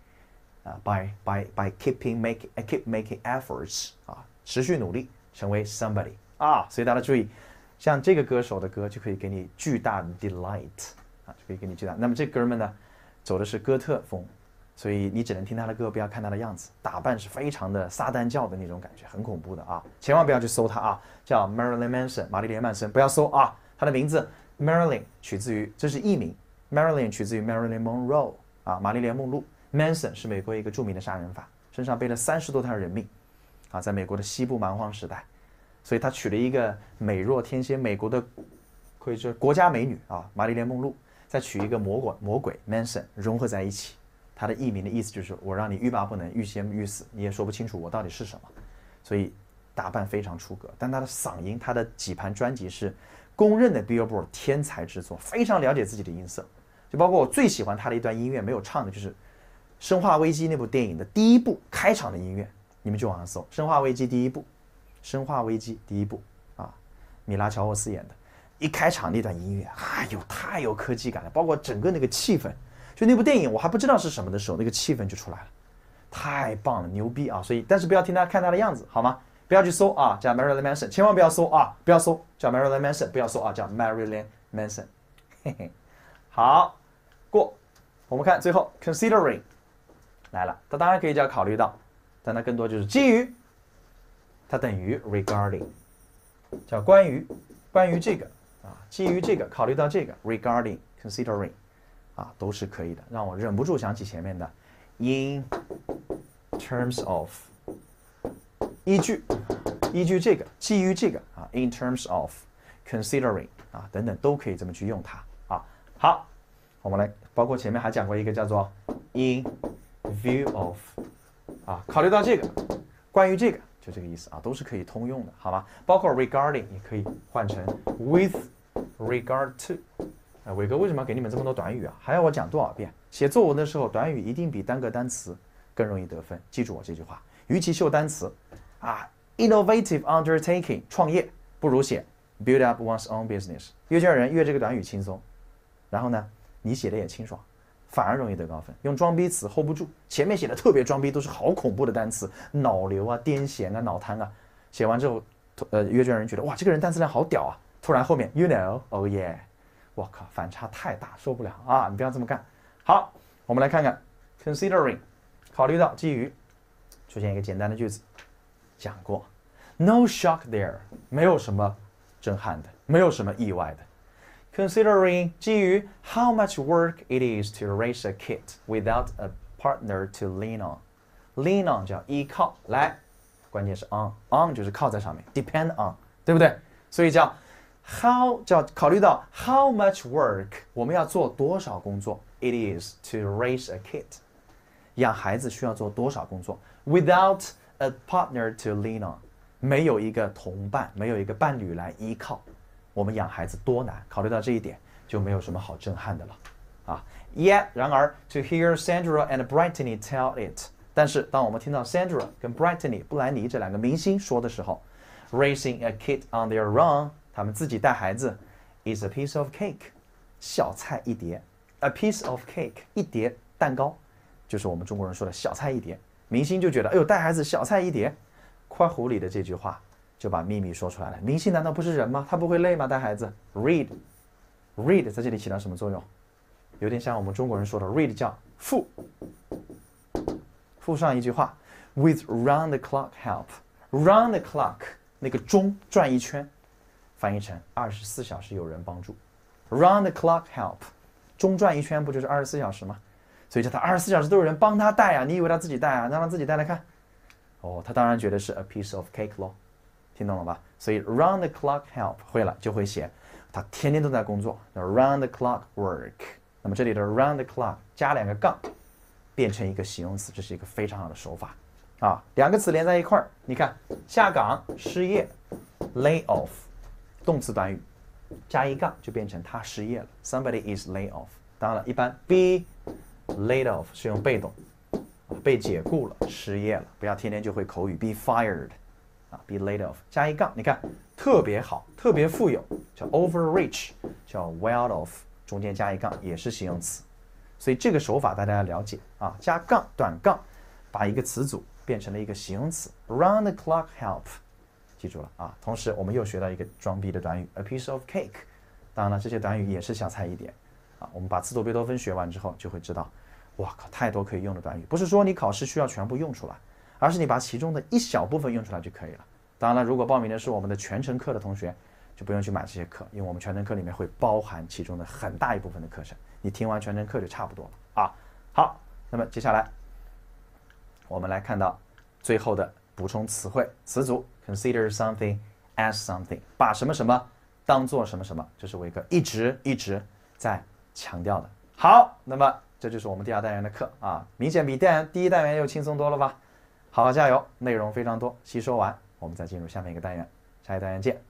A: by keep making efforts 啊，持续努力成为 somebody 啊，所以大家注意，像这个歌手的歌就可以给你巨大的 delight 啊，就可以给你巨大。那么这哥们呢？走的是哥特风，所以你只能听他的歌，不要看他的样子，打扮是非常的撒旦教的那种感觉，很恐怖的啊！千万不要去搜他啊，叫 Marilyn Manson， 玛丽莲曼森，不要搜啊！他的名字 Marilyn 取自于，这是艺名 ，Marilyn 取自于 Marilyn Monroe 啊，玛丽莲梦露 ，Manson 是美国一个著名的杀人犯，身上背了30多条人命啊，在美国的西部蛮荒时代，所以他娶了一个美若天仙，美国的可以说国家美女啊，玛丽莲梦露。再取一个魔鬼 Manson 融合在一起，他的艺名的意思就是我让你欲罢不能、欲仙欲死，你也说不清楚我到底是什么，所以打扮非常出格。但他的嗓音，他的几盘专辑是公认的 Billboard 天才之作，非常了解自己的音色。就包括我最喜欢他的一段音乐没有唱的，就是《生化危机》那部电影的第一部开场的音乐，你们去网上搜《生化危机》第一部，《生化危机》第一部啊，米拉乔沃斯演的。一开场那段音乐，哎呦，太有科技感了，包括整个那个气氛，就那部电影我还不知道是什么的时候，那个气氛就出来了，太棒了，牛逼啊！所以，但是不要听他看他的样子，好吗？不要去搜啊，叫 Marilyn Manson， 千万不要搜啊，不要搜叫 Marilyn Manson， 不要搜啊，叫 Marilyn Manson， 嘿嘿，好，过。我们看最后 considering 来了，它当然可以叫考虑到，但它更多就是基于，它等于 regarding， 叫关于这个。基于这个，考虑到这个 ，regarding, considering， 啊，都是可以的。让我忍不住想起前面的 in terms of， 依据这个，基于这个啊 ，in terms of considering 啊，等等都可以这么去用它啊。好，我们来，包括前面还讲过一个叫做 in view of， 啊，考虑到这个，关于这个，就这个意思啊，都是可以通用的，好吗？包括 regarding 也可以换成 with。regard to， 伟哥为什么要给你们这么多短语啊？还要我讲多少遍？写作文的时候，短语一定比单个单词更容易得分。记住我这句话，与其秀单词啊 ，innovative undertaking 创业，不如写 build up one's own business。阅卷人阅这个短语轻松，然后呢，你写的也清爽，反而容易得高分。用装逼词 hold 不住，前面写的特别装逼，都是好恐怖的单词，脑瘤啊、癫痫啊、脑瘫啊。写完之后，阅卷人觉得哇，这个人单词量好屌啊！突然后面 you know oh yeah， 我靠，反差太大，受不了啊！你不要这么干。好，我们来看看 considering， 考虑到基于，出现一个简单的句子，讲过 no shock there， 没有什么震撼的，没有什么意外的。Considering 基于 how much work it is to raise a kid without a partner to lean on，lean on 叫依靠，来，关键是 on 就是靠在上面 ，depend on， 对不对？所以叫 how 叫考虑到 how much work 我们要做多少工作 ，it is to raise a kid， 养孩子需要做多少工作 ，without a partner to lean on， 没有一个同伴，没有一个伴侣来依靠。我们养孩子多难，考虑到这一点，就没有什么好震撼的了，啊。Yet， 然而 ，to hear Sandra and Brittany tell it， 但是当我们听到 Sandra 跟 Brittany 布兰妮这两个明星说的时候 ，raising a kid on their own， 他们自己带孩子 is a piece of cake， 小菜一碟 ，a piece of cake 一碟蛋糕，就是我们中国人说的小菜一碟。明星就觉得，哎呦，带孩子小菜一碟，括弧里的这句话。就把秘密说出来了。明星难道不是人吗？他不会累吗？带孩子 ，read 在这里起到什么作用？有点像我们中国人说的 read 叫附上一句话 with round the clock help。round the clock 那个钟转一圈，翻译成24小时有人帮助。round the clock help， 钟转一圈不就是24小时吗？所以叫他24小时都有人帮他带啊！你以为他自己带啊？让他自己带来看。哦，他当然觉得是 a piece of cake 咯。听懂了吧？所以 round the clock help 会了就会写，他天天都在工作，叫 round the clock work。那么这里的 round the clock 加两个杠，变成一个形容词，这是一个非常好的手法啊。两个词连在一块儿，你看下岗失业 lay off， 动词短语加一杠就变成他失业了 ，somebody is lay off。当然了，一般 be laid off 是用被动，被解雇了，失业了，不要天天就会口语 be fired。be laid off 加一杠，你看特别好，特别富有，叫 overrich， 叫 well off， 中间加一杠也是形容词，所以这个手法大家要了解啊，加杠短杠，把一个词组变成了一个形容词 ，round the clock help， 记住了啊。同时我们又学到一个装逼的短语 a piece of cake， 当然了，这些短语也是小菜一碟啊。我们把词组贝多芬学完之后，就会知道，哇靠，太多可以用的短语，不是说你考试需要全部用出来。而是你把其中的一小部分用出来就可以了。当然了，如果报名的是我们的全程课的同学，就不用去买这些课，因为我们全程课里面会包含其中的很大一部分的课程。你听完全程课就差不多了啊。好，那么接下来我们来看到最后的补充词汇词组 ，consider something as something， 把什么什么当做什么什么，这是维克一直在强调的。好，那么这就是我们第二单元的课啊，明显比第一单元又轻松多了吧？好好加油，内容非常多，吸收完，我们再进入下面一个单元，下一单元见。